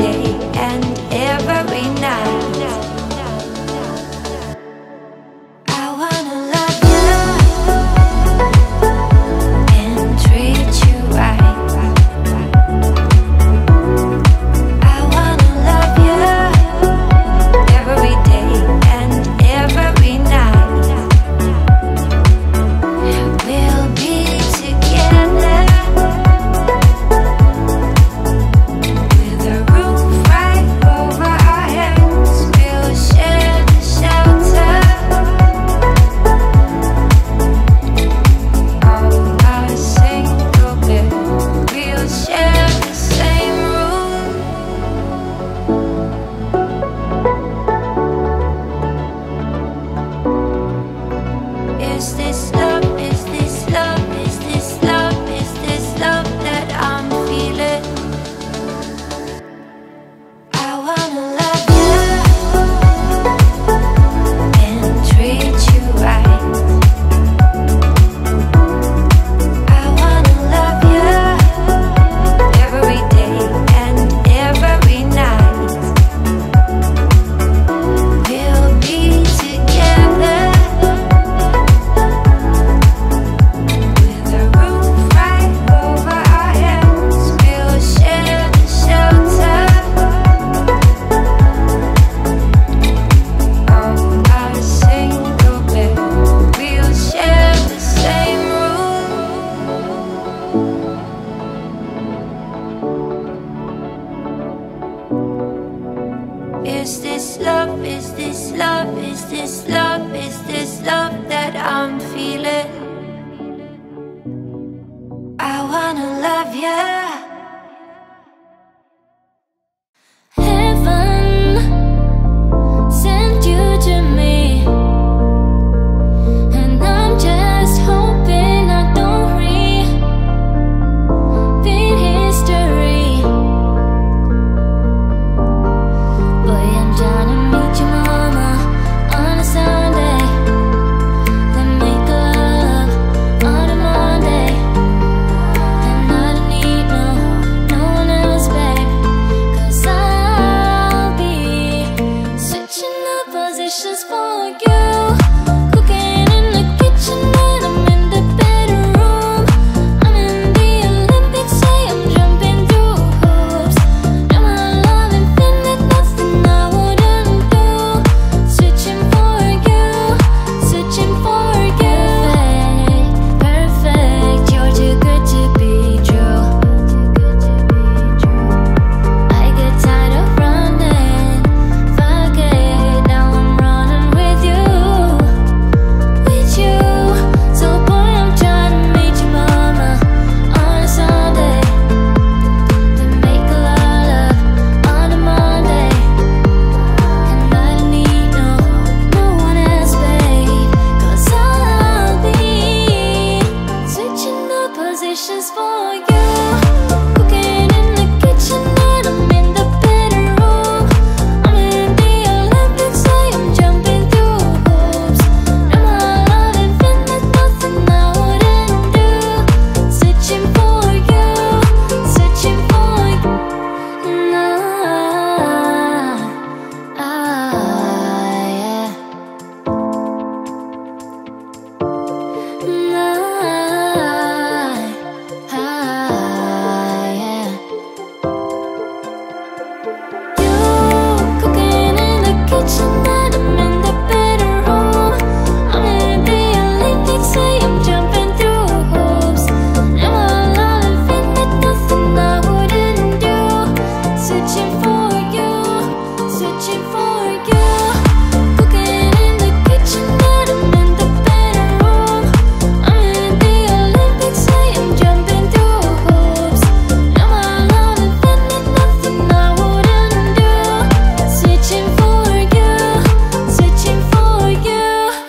day and every night. I wanna love you and treat you right. I wanna love you every day and every night. We'll be together with a roof right over our heads. We'll share the shelter of our single bed. We'll share the same room. Is this love? Is this love? Is this love? Is this love that I'm feeling? I wanna love you and treat you right. I wanna love you every day and every night. We'll be together with a roof right over our heads. We'll share the shelter of our single bed. We'll share the same room. Is this love? Is this love? Is this love? Is this love that I'm feeling? I wanna love you. Heaven sent you to me, and I'm just hoping I don't repeat history. Boy, I'm trying to meet your mama on a Sunday, then make love on a Monday. And I don't need no, no one else, babe, 'cause I'll be switching up positions for you. Cooking in the kitchen and I'm in the bedroom. I'm in the Olympics, say I'm jumping through hoops. Now my love infinite, nothing I wouldn't do. Switching for you, switching for you. Perfect, perfect, you're too good to be true. I get tired of running, fuck it, now I'm running with you, with you. So boy, I'm trying to meet your mama on a Sunday, then make love on a Monday. And I don't need no, no one else, babe, 'cause I'll be switching up positions for you. Cooking in the kitchen and I'm in the bedroom. I'm in the Olympics, say I'm jumping through hoops. Now my love infinite, nothing I wouldn't do. Switching for you, switching for you. Nah, ah, yeah. Nah, ah, yeah. You cooking in the kitchen and I'm in the bedroom. I'm in the Olympics, say I'm jumping through hoops. Now my love infinite, nothing I wouldn't do. Switching for you, switching for you. Cooking in the kitchen and I'm in the bedroom. I'm in the Olympics, say I'm jumping through hoops. Now my love infinite, nothing I wouldn't do. Switching for you, switching for you.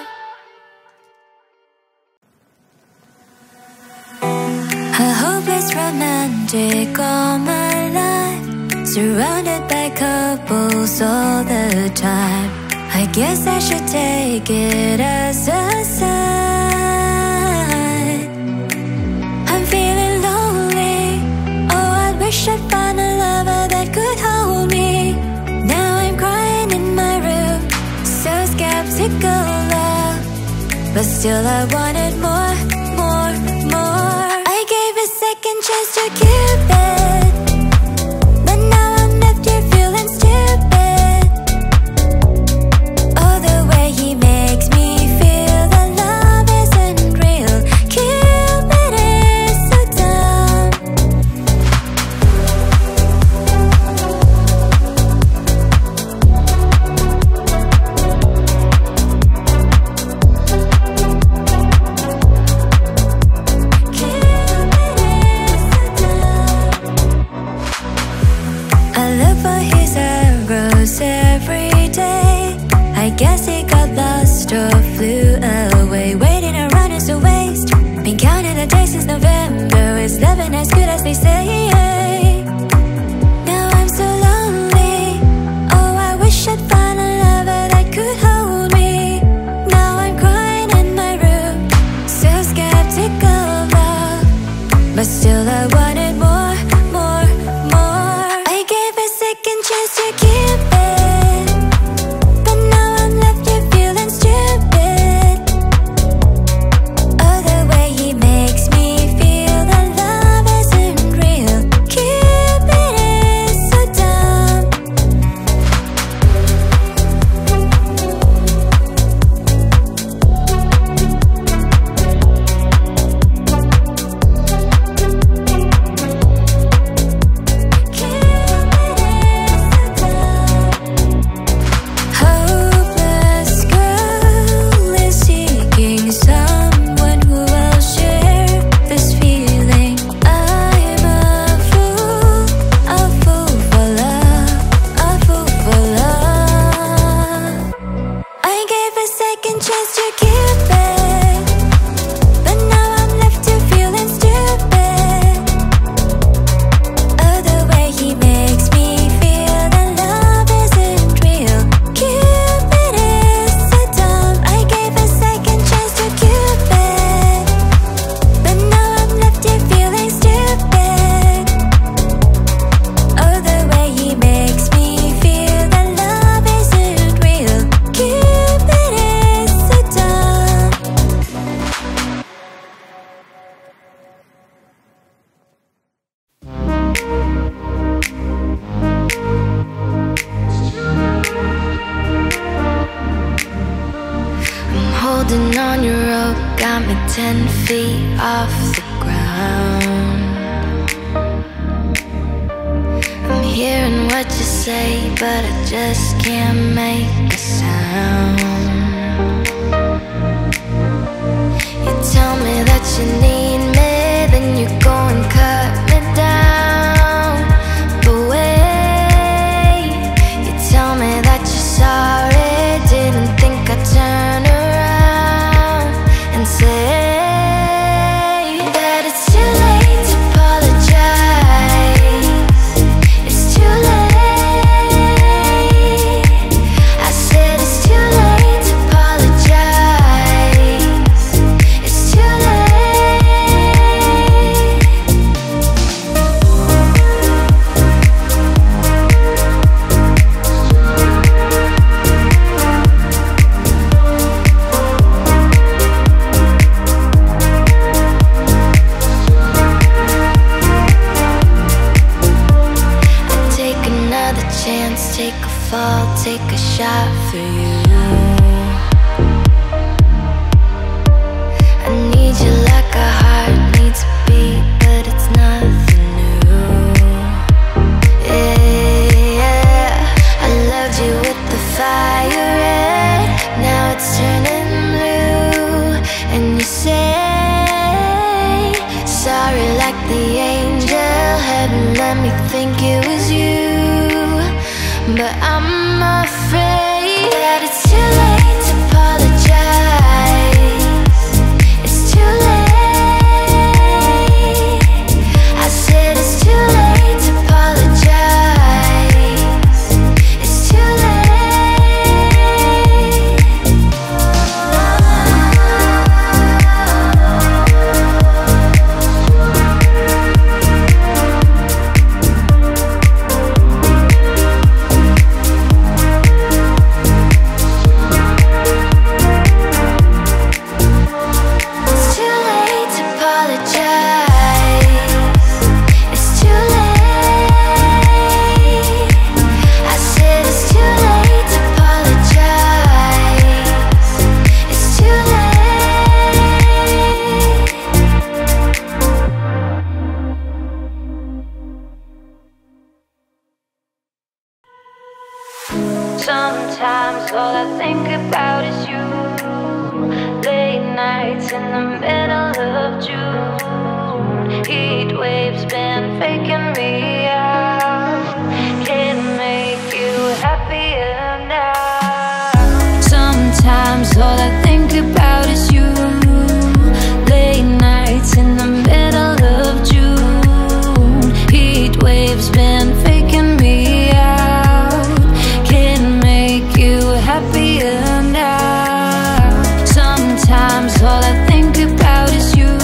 A hopeless romantic all my life, surrounded by couples all the time. I guess I should take it as a sign. I'm feeling lonely. Oh, I wish I'd find a lover that could hold but still I wanted more, more, more. I gave a second chance to Cupid, but now I'm left here feeling stupid. Oh, the way he makes me feel that love isn't real. Cupid is so dumb. I look for his arrows every day. I guess he got lost or flew away. Waiting around is a waste. Been counting the days since November. Is loving as good as they say? Now I'm so lonely. Oh, I wish I'd find a lover that could hold me. Now I'm crying in my room, so skeptical of love, but still I wanted more, more, more. I gave a second chance to Cupid, but now I'm left here feeling stupid. Oh, the way he makes me feel that love isn't real. Cupid is so dumb. Hopeless girl is seeking someone who will share this feeling. I'm a fool, a fool for love, a fool for love. I gave a second chance to Cupid, but now I'm left here feeling stupid. Oh, the way he makes me feel that love isn't real. Cupid is so dumb. I gave a second chance to Cupid, but now I'm left here feeling stupid. Oh, the way he makes me feel that love isn't real. Cupid is so dumb. I'm holding on your rope, got me ten feet off the ground. I'm hearing what you say, but I just can't make a sound. You tell me that you need me, then you go and cut me down. But wait, you tell me that you're sorry, didn't think I'd turn around and say that it's too late to apologize. It's too late. I said it's too late to apologize. It's too take a fall, take a shot for you. I need you like a heart needs a beat, but it's nothing new. Yeah, yeah. I loved you with the fire red, now it's turning blue. And you say sorry like the angel hadn't let me think it was you. But I'm afraid that it's too late to apologize. It's too late. I said it's too late to apologize. It's too late. Sometimes all I think about is you. Late nights in the middle of June. Heat waves been faking me out. Can't make you happier now. Sometimes all I think about is you. Late nights in the middle of June. Heat waves been faking me out. Can't make you happier now. Sometimes all I think about is you.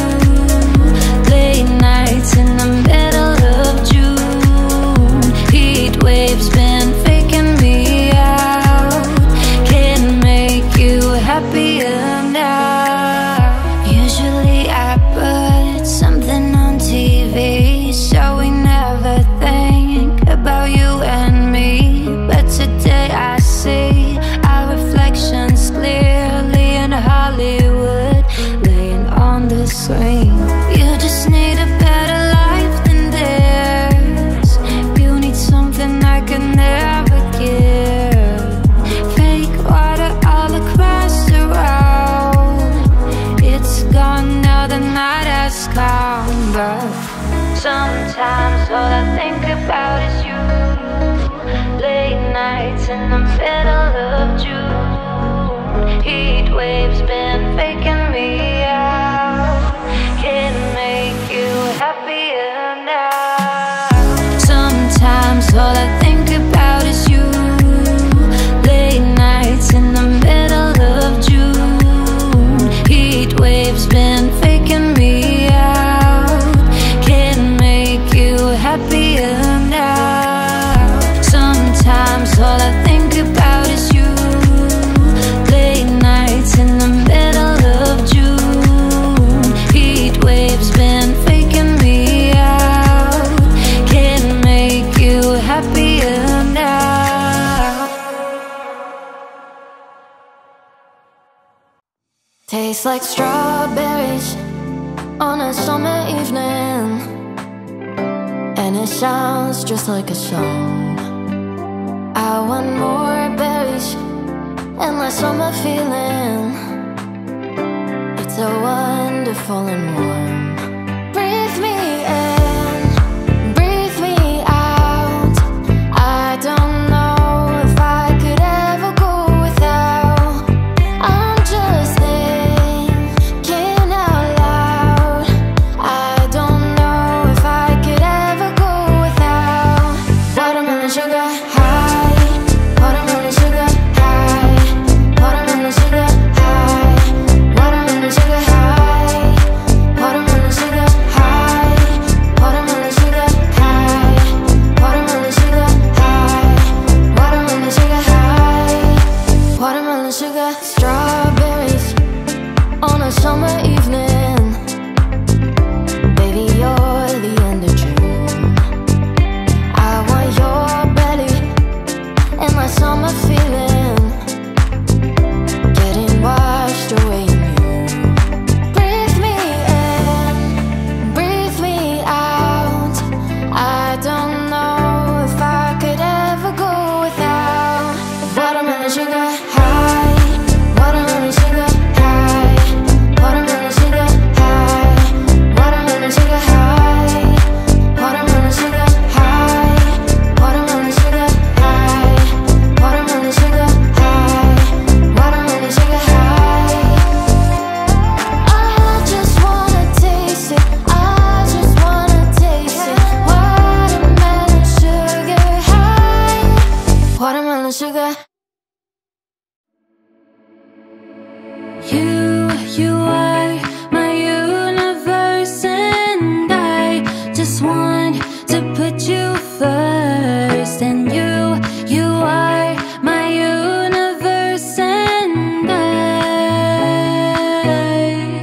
Late nights in the middle of June. Heat waves been faking me out. Can't make you happier now. Usually I put something on T V, so we never think about you and me. But today I see our reflections clearly in Hollywood, laying on the screen. You just need a better life than this. You need something I could never give. Fake water all across the road. It's gone now, the night has come. But sometimes all I think about is you. Late nights in the middle of June. Heat waves been faking me out. Can't make you happier now. Sometimes all I think about is you. Late nights in the middle of June. Heat waves been faking me out. Can't make you happier now. Sometimes all I think about is you. Late nights in the middle of June. Heat waves been faking me out. Can't make you happier now. Tastes like strawberries on a summer evening, and it sounds just like a song. I want more berries and my summer feeling. It's so wonderful and warm. Breathe me in, breathe me out. I don't know if I could ever go without. I'm just thinking out loud. I don't know if I could ever go without watermelon sugar high, watermelon sugar high, watermelon sugar high, watermelon sugar high, watermelon sugar high, watermelon sugar high, watermelon sugar high, watermelon sugar high, watermelon sugar. Strawberries on a summer evening. Baby, you're the end of June. I want your belly and my summer feeling, getting washed away in you. Breathe me in, breathe me out. I don't know if I could ever go without watermelon sugar high, watermelon sugar high, watermelon sugar high, watermelon sugar high, watermelon sugar high, watermelon sugar high, watermelon sugar high, watermelon sugar high. I just wanna taste it, I just wanna taste it. Watermelon sugar high, watermelon sugar. You, you are my universe, and I just want to put you first. And you, you are my universe, and I.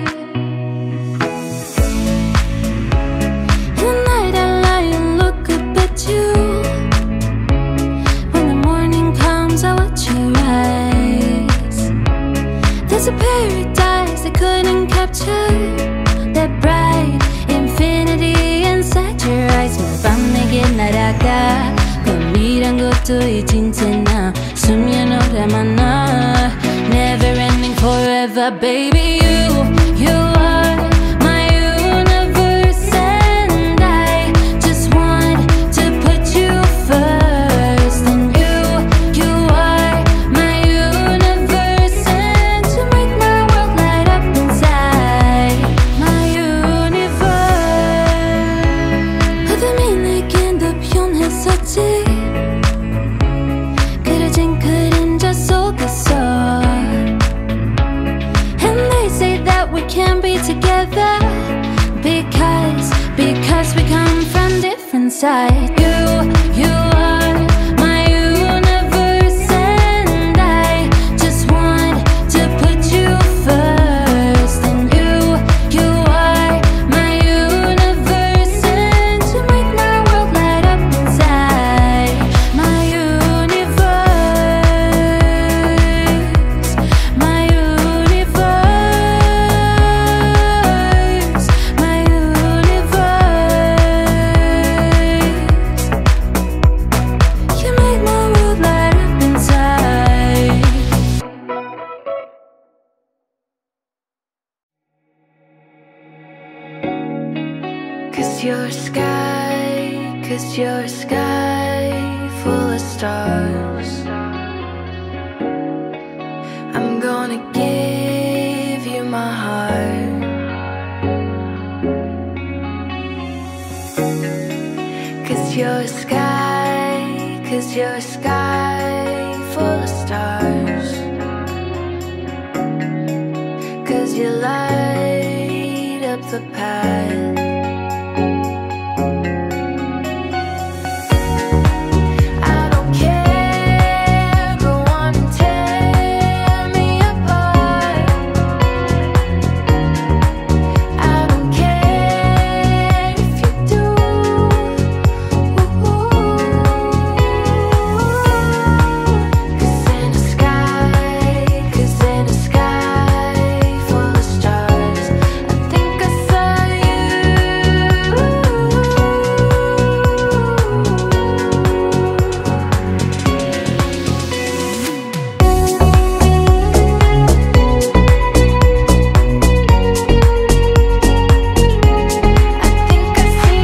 The night I lie and look up at you. When the morning comes, I watch your eyes. There's a paradise I couldn't capture, that bright infinity inside your eyes. 매일 밤 내게 날아가. 건 이란 것도 잊은 채 나 숨 you know that my nah, never ending forever, baby. You, you are my universe, and I just want to put you first. And you, you are my universe, and to make my world light up inside my universe. 어둠이 내겐 더 변했었지. 그려진 그림자 속에서. And they say that we can't be together Because, because we come from different sides. You, you are my universe, and I just want to put you first. And you, you are my universe, and to make my world light up inside my universe, my universe, my universe. You make my world light up inside. Cause you're a sky, cause you're a sky full of stars. I'm gonna give you my heart. Cause you're a sky, cause you're a sky full of stars. Cause you light up the path. I don't care, go on and tear me apart. I don't care if you do. Cause in the sky, cause in the sky full of stars, I think I saw you. I think I see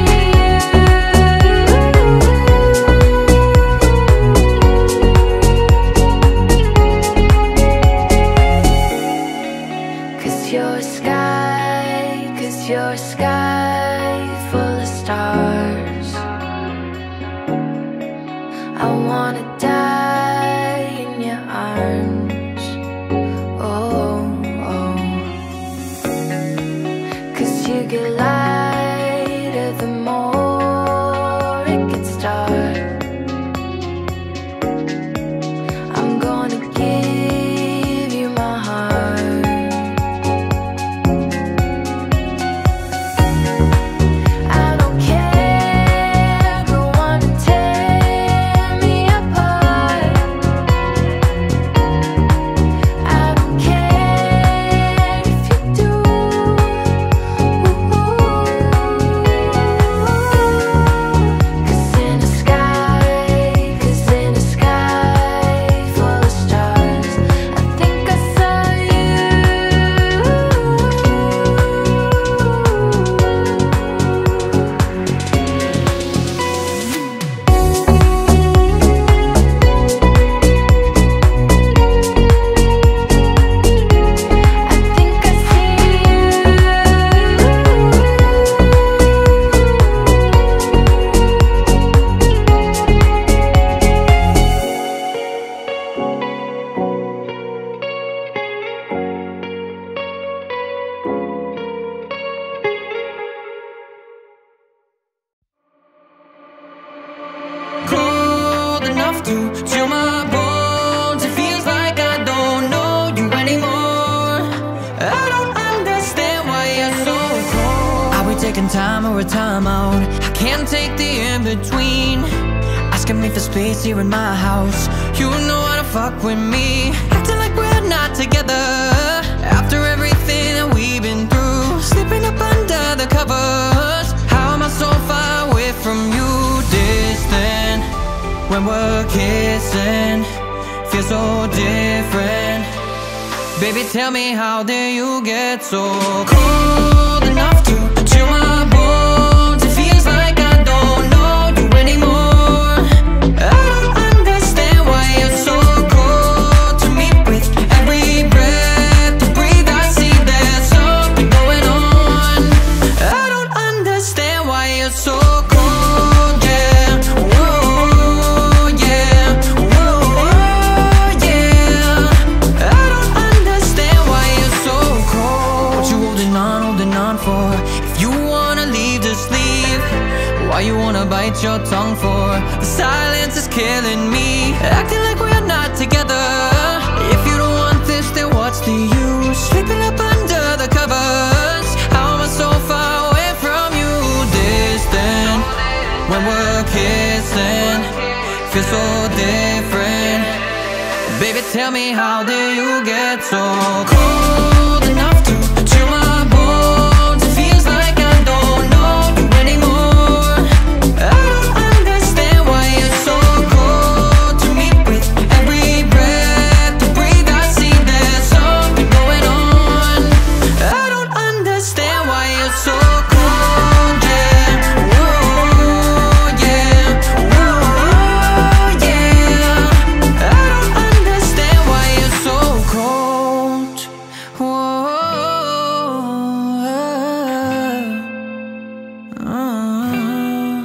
you. Cause you're a sky, cause you're a sky full of stars. I wanna die in your arms. Oh, oh. Cause you get lighter the more it gets dark. I'm gonna give you my heart. I don't care, go on and tear me apart. I don't care if you do. Cause in the sky, cause in the sky full of stars, I think I saw you. I think I see Cold enough to chill my bones. It feels like I don't know you anymore. I don't understand why you're so cold. Are we taking time or a time out? I can't take the in-between. Asking me for space here in my house. You know how to fuck with me. Acting like we're not together. After everything that we've been through, slipping up under the covers. How am I so far away from you? Distant when we're kissing. feels so different. Baby, tell me, how did you get so cold enough to chill my bones? It feels like I don't know you anymore. I don't understand why you're so cold to me. With every breath you breathe, I see there's something going on. I don't understand why you're so cold, yeah. Whoa, yeah. Whoa, yeah. I don't understand why you're so cold. What you holding on, holding on for? If you wanna leave, just leave. Why you wanna bite your tongue for? The silence is killing me. Acting like we're not together. If you don't want this, then what's the use? Sleeping up under the covers. How am I so far away from you? Distant when we're kissing, feels so different. Baby, tell me, how did you get so cold enough to chill my bones? It feels like I don't know you anymore. I don't understand why you're so cold to me. With every breath you breathe, I see there's something going on. I don't understand why you're so cold, yeah. Whoa, yeah. Whoa, yeah. I don't understand why you're so cold. Whoa, uh.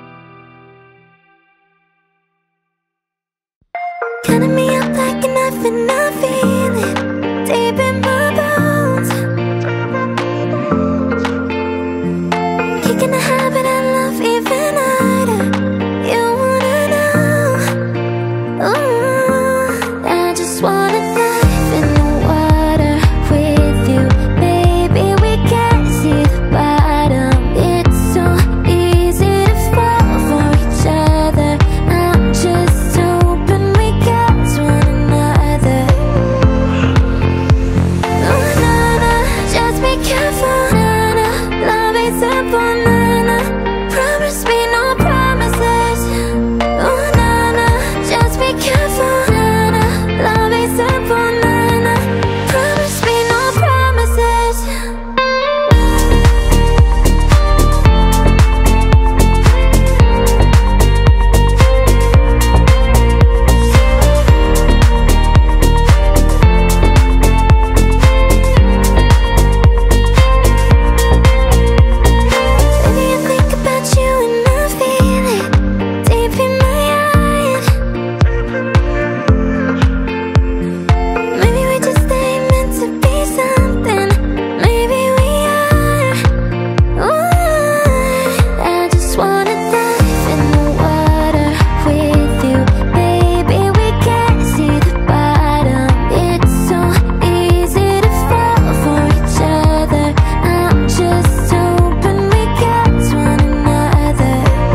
Cutting me up like a knife and I feel it deep in my bones. Kicking the habit I love even harder. You wanna know? Ooh, I just wanna dive in the water with you, baby. We can't see the bottom. It's so easy to fall for each other. I'm just hoping we catch one another. Oh na na, just be careful, na na. Love is simple, na na. Promise me no promises. Oh na na, just be careful, na na. Love is simple, na na. Promise me no promises. Baby, I think about you and I feel it deep in my heart. Maybe we just ain't meant to be something. Maybe we are. Ooh, I just wanna dive in the water with you, baby. We can't see the bottom. It's so easy to fall for each other. I'm just hoping we catch one another.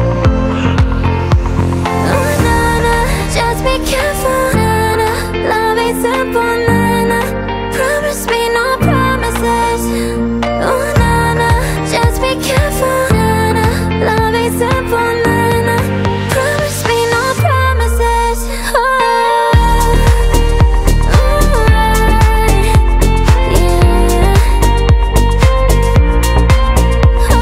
Oh na na, just be careful, na na. Love is simple, na na. Promise me no promises. Oh na na, just be careful, na na. Love is simple, na na. Promise me no promises. Oh, alright, yeah. Oh,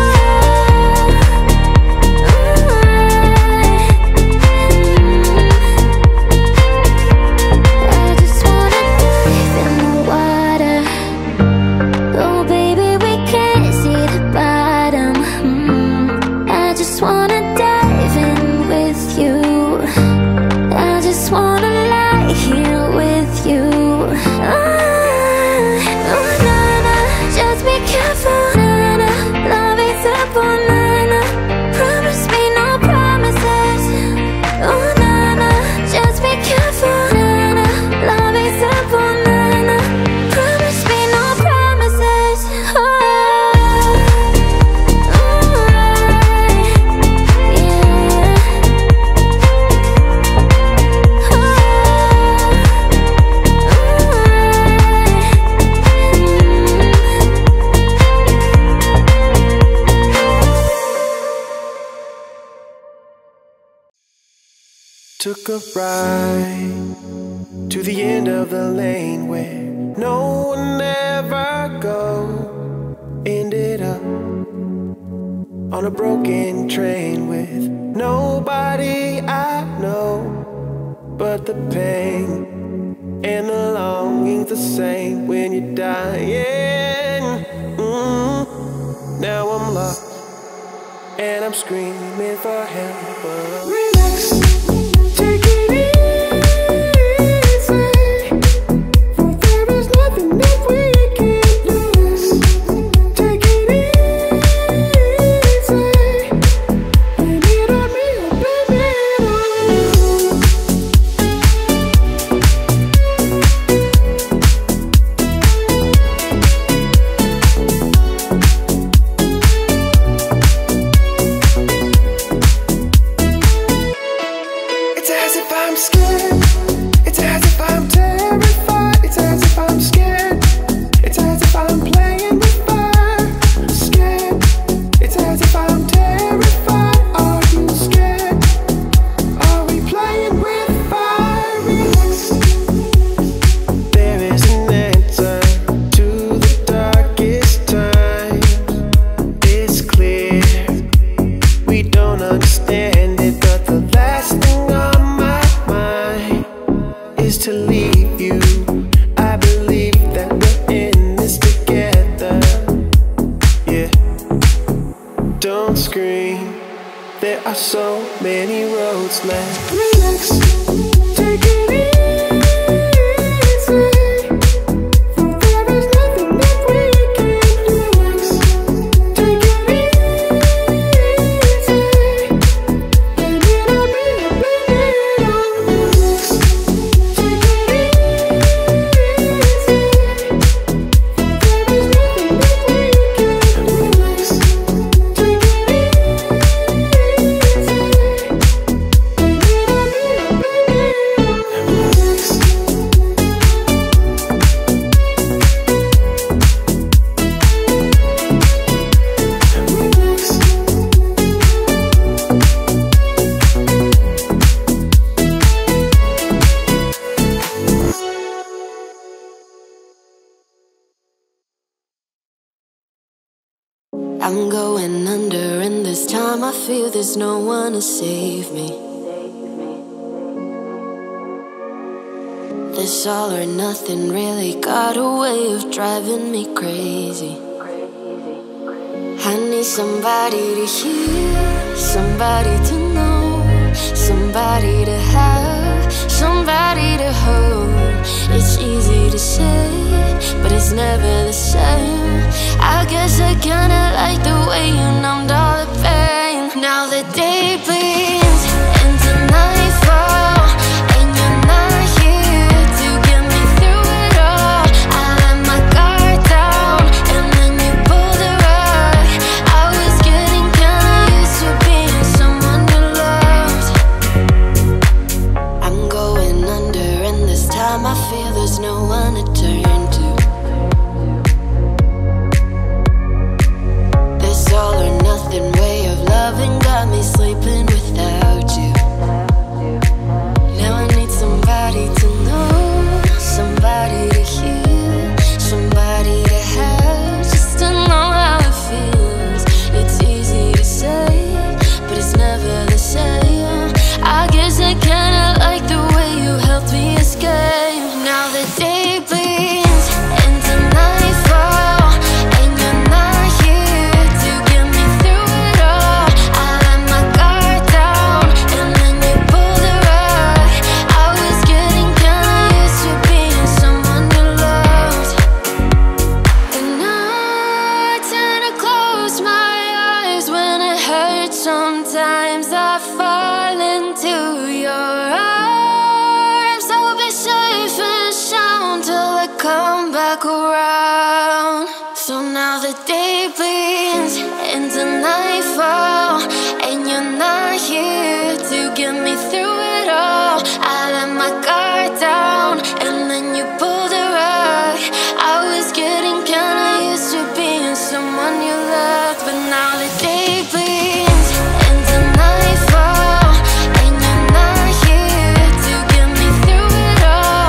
I just wanna dive in the water. Oh baby, we can't see the bottom. Mm. I just wanna dive in with you. I just wanna lie here with you. Ah, oh na na, just be careful, na na. Love is simple, na na. Promise me no promises. Oh na na, just be careful, na na. Love is simple, na na. Promise me no promises. Oh, alright, yeah. Oh, Took a ride to the end of the lane where no one ever goes. Ended up on a broken train with nobody I know. But the pain and the longing's the same when you're dying. mm. Now I'm lost and I'm screaming for help. But relax, take it easy, for there is nothing that we can lose. Take it easy, blame it on me or blame it on you. It's as if I'm scared. It's as if I'm terrified. It's as if I'm scared. It's as if I'm playing with fire. Scared. It's as if I'm terrified. Are you scared? Are we playing with fire? Relax. There is an answer to the darkest times. It's clear we don't understand it, but the last thing on my mind is to leave you. I believe that we're in this together. Yeah. Don't scream. There are so many roads left. Relax. Take it easy, for there is nothing that we can lose. Take it easy, blame it on me or blame it on you. Take it easy, for there is nothing that we can lose. Take it easy, blame it on me or blame it on you. I'm going under, and this time I feel there's no one to save me. This all or nothing really got a way of driving me crazy. I need somebody to hear, somebody to know, somebody to have, somebody to hold. It's easy to say, but it's never the same. I guess I kinda like the way you numbed all the pain. Now the day bleeds into nightfall, and you're not here to get me through it all. I let my guard down, and then you pulled the rug. I was getting kinda used to being someone you loved. I'm going under, and this time I feel there's no one to turn to. This all or nothing way of loving got me sleeping without you. Now I need somebody to know, somebody to hear, somebody to have, just to know how it feels. It's easy to say, but it's never the same. I guess I kinda like the way you helped me escape. Now the day bleeds into nightfall, and you're not here to get me through it all. I let my guard down, and then you pulled the rug. I was getting kinda used to being someone you loved. And I tend to close my eyes when it hurts. Sometimes I fall into your arms. I'll be safe and sound till I come back around. So now the day bleeds into nightfall, and you're not here to get me through it all. I let my guard down, and then you pulled the rug. I was getting kinda used to being someone you loved, but now the day bleeds into nightfall, and you're not here to get me through it all.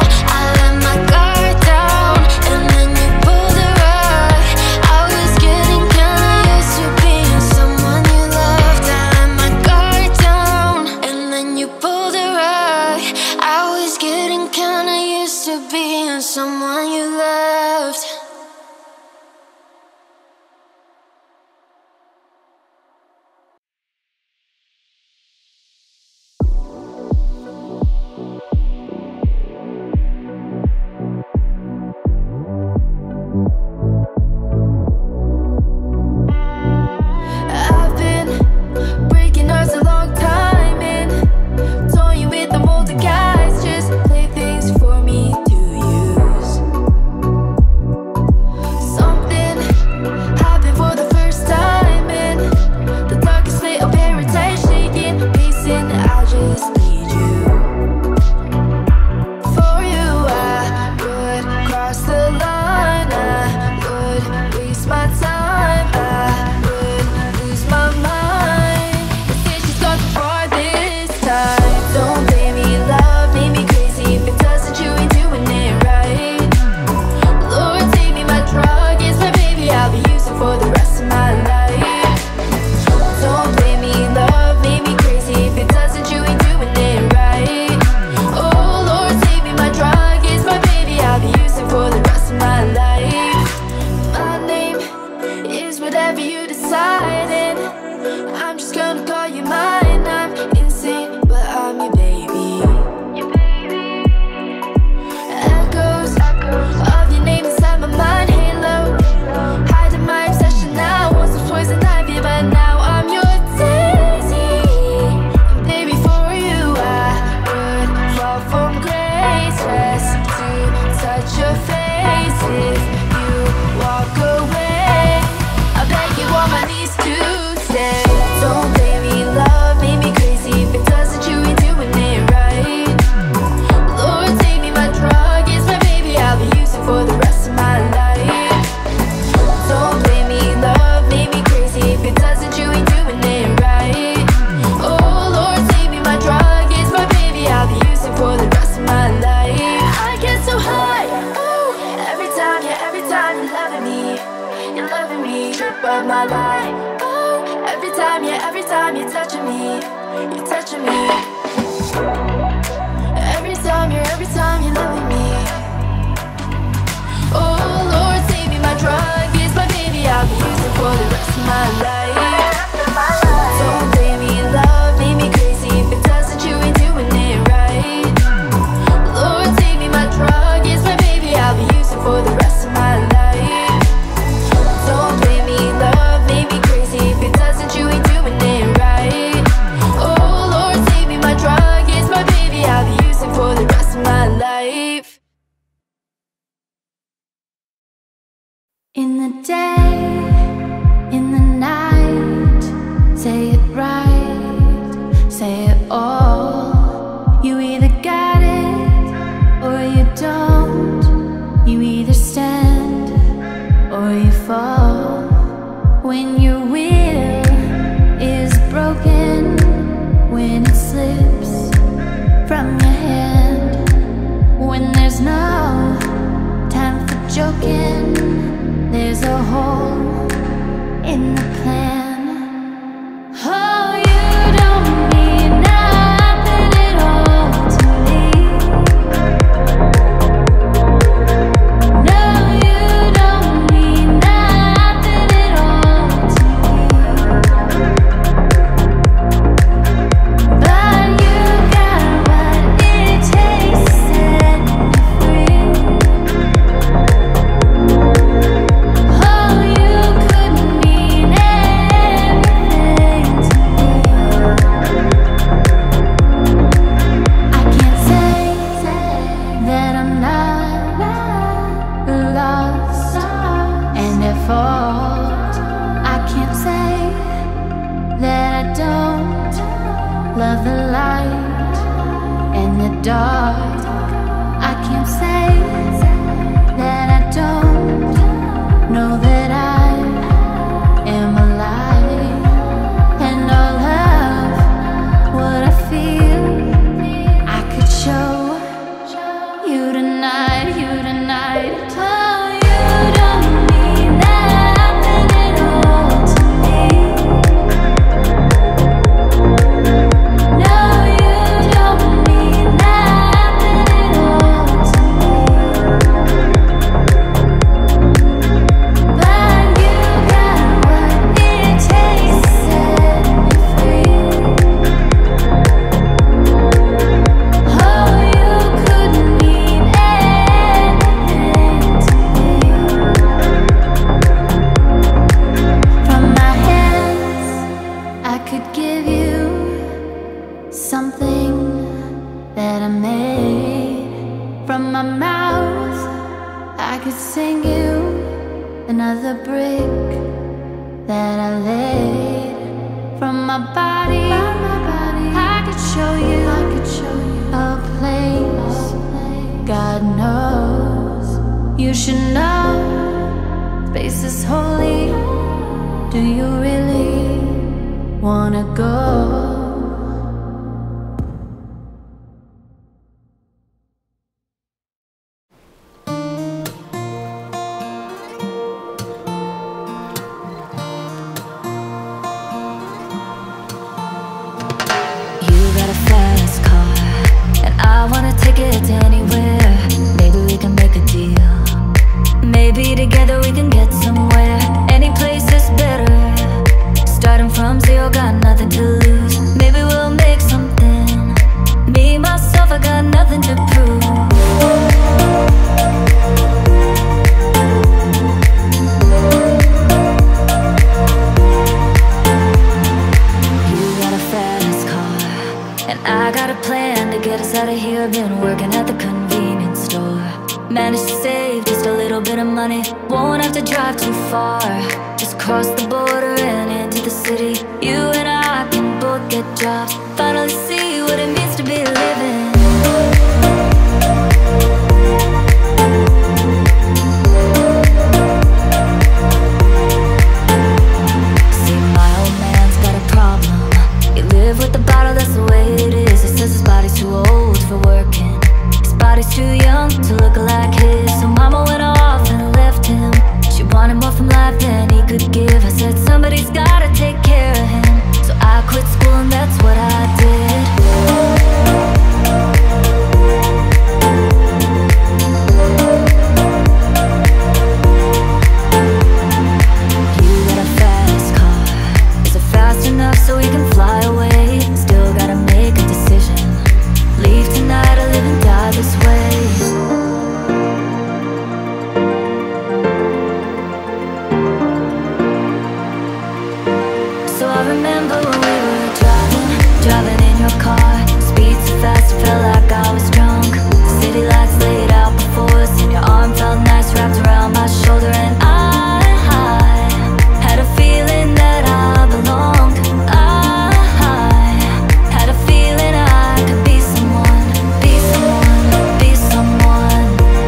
than someone you loved. Nothing at all to me. made. From my mouth, I could sing you another brick that I laid. From my body, I could show you, I could show you a place God knows you should know. Space is holy. Do you really wanna go? Managed to save just a little bit of money. Won't have to drive too far. Just cross the border and into the city. You and I can both get jobs. Finally see what it means to be living. See, my old man's got a problem. He live with the bottle, that's the way it is. He says his body's too old for working. His body's too young to look like his. So mama went off and left him. She wanted more from life than he could give. I said somebody's gotta take care of him. So I quit school and that's what I did. You got a fast car. Is it fast enough so we can fly away? Still gotta make a decision. Leave tonight or live and die this way. So I remember when we were driving, driving in your car. Speed so fast, it felt like I was drunk. City lights laid out before us, and your arm felt nice wrapped around my shoulder. And I, I had a feeling that I belonged. I, I had a feeling I could be someone, be someone, be someone.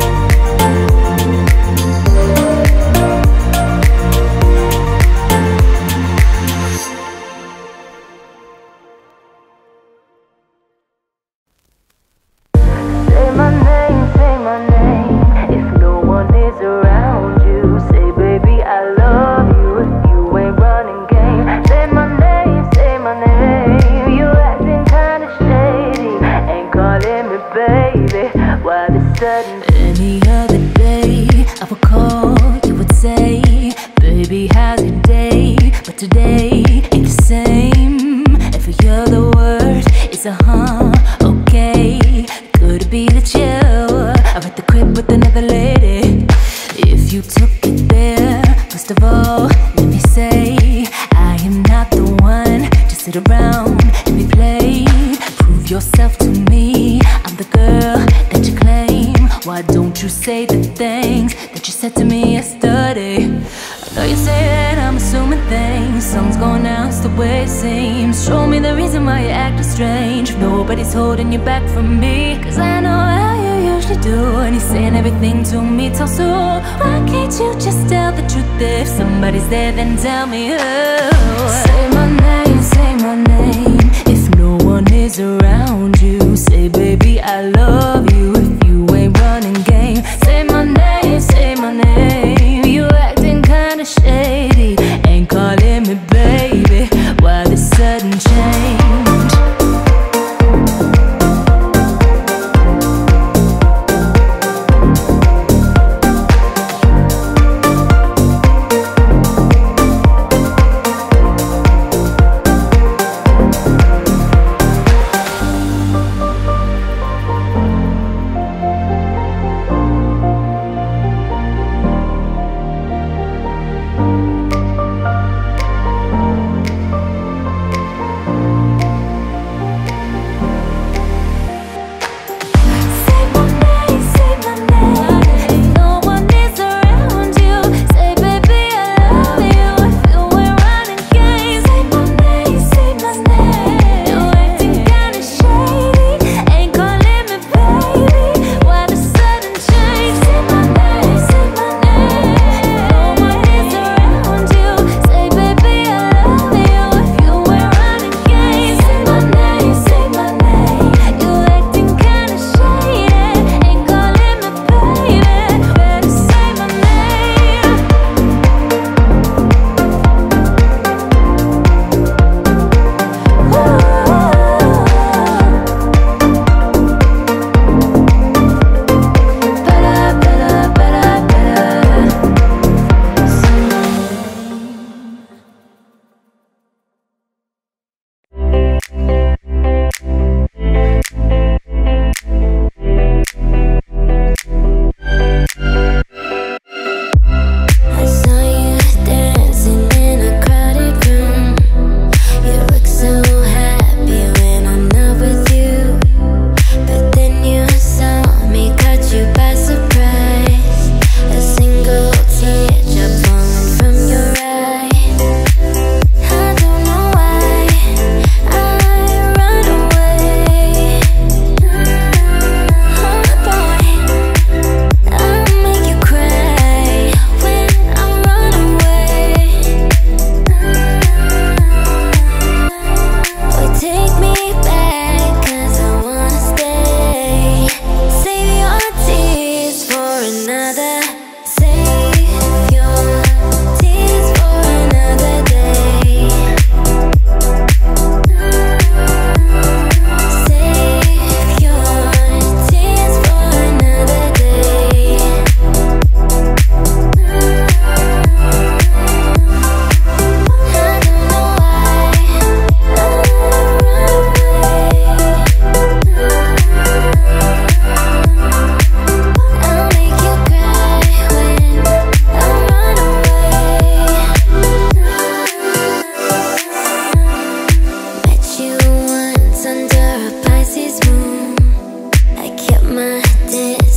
Say my name, say my name. If no one is around you, say baby I love you. If you ain't running game, say my name, say my name. You acting kinda shady, ain't calling me baby. Why the sudden? Any other day I would call, you would say, baby how's your day? But today ain't the same. Every other word is a huh, okay. Could it be that you are at the crib with another lady? If you took it there, first of all, let me say I am not the one to sit around and be played. Prove yourself to me, I'm the girl that you claim. Why don't you say the things that you said to me yesterday? I know you say that I'm assuming things. Songs going out, it's the way it seems. Show me the reason why you're acting strange. If nobody's holding you back from me, cause I know how you usually do. And you're saying everything to me, tell so. Why can't you just tell the truth? If somebody's there, then tell me who. Say my name, say my name. If no one is around you, say baby I love you. If you ain't running game, say my name, say my name. You acting kinda shady, ain't calling me baby. Why the sudden change?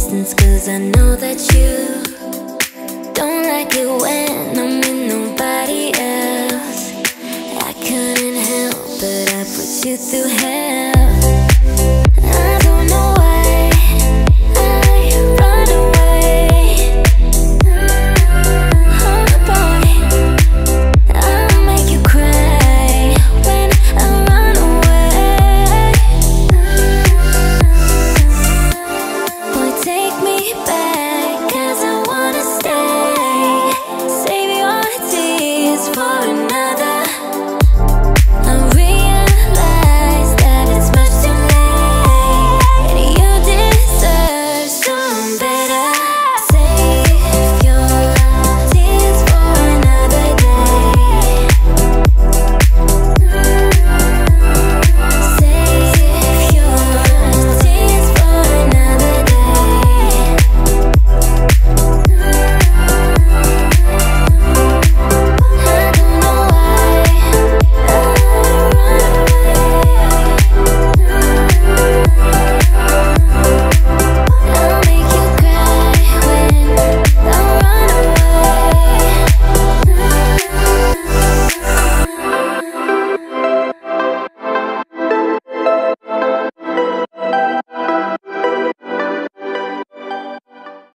distance, cause I know that you don't like it when I'm with nobody else. I couldn't help but I put you through hell.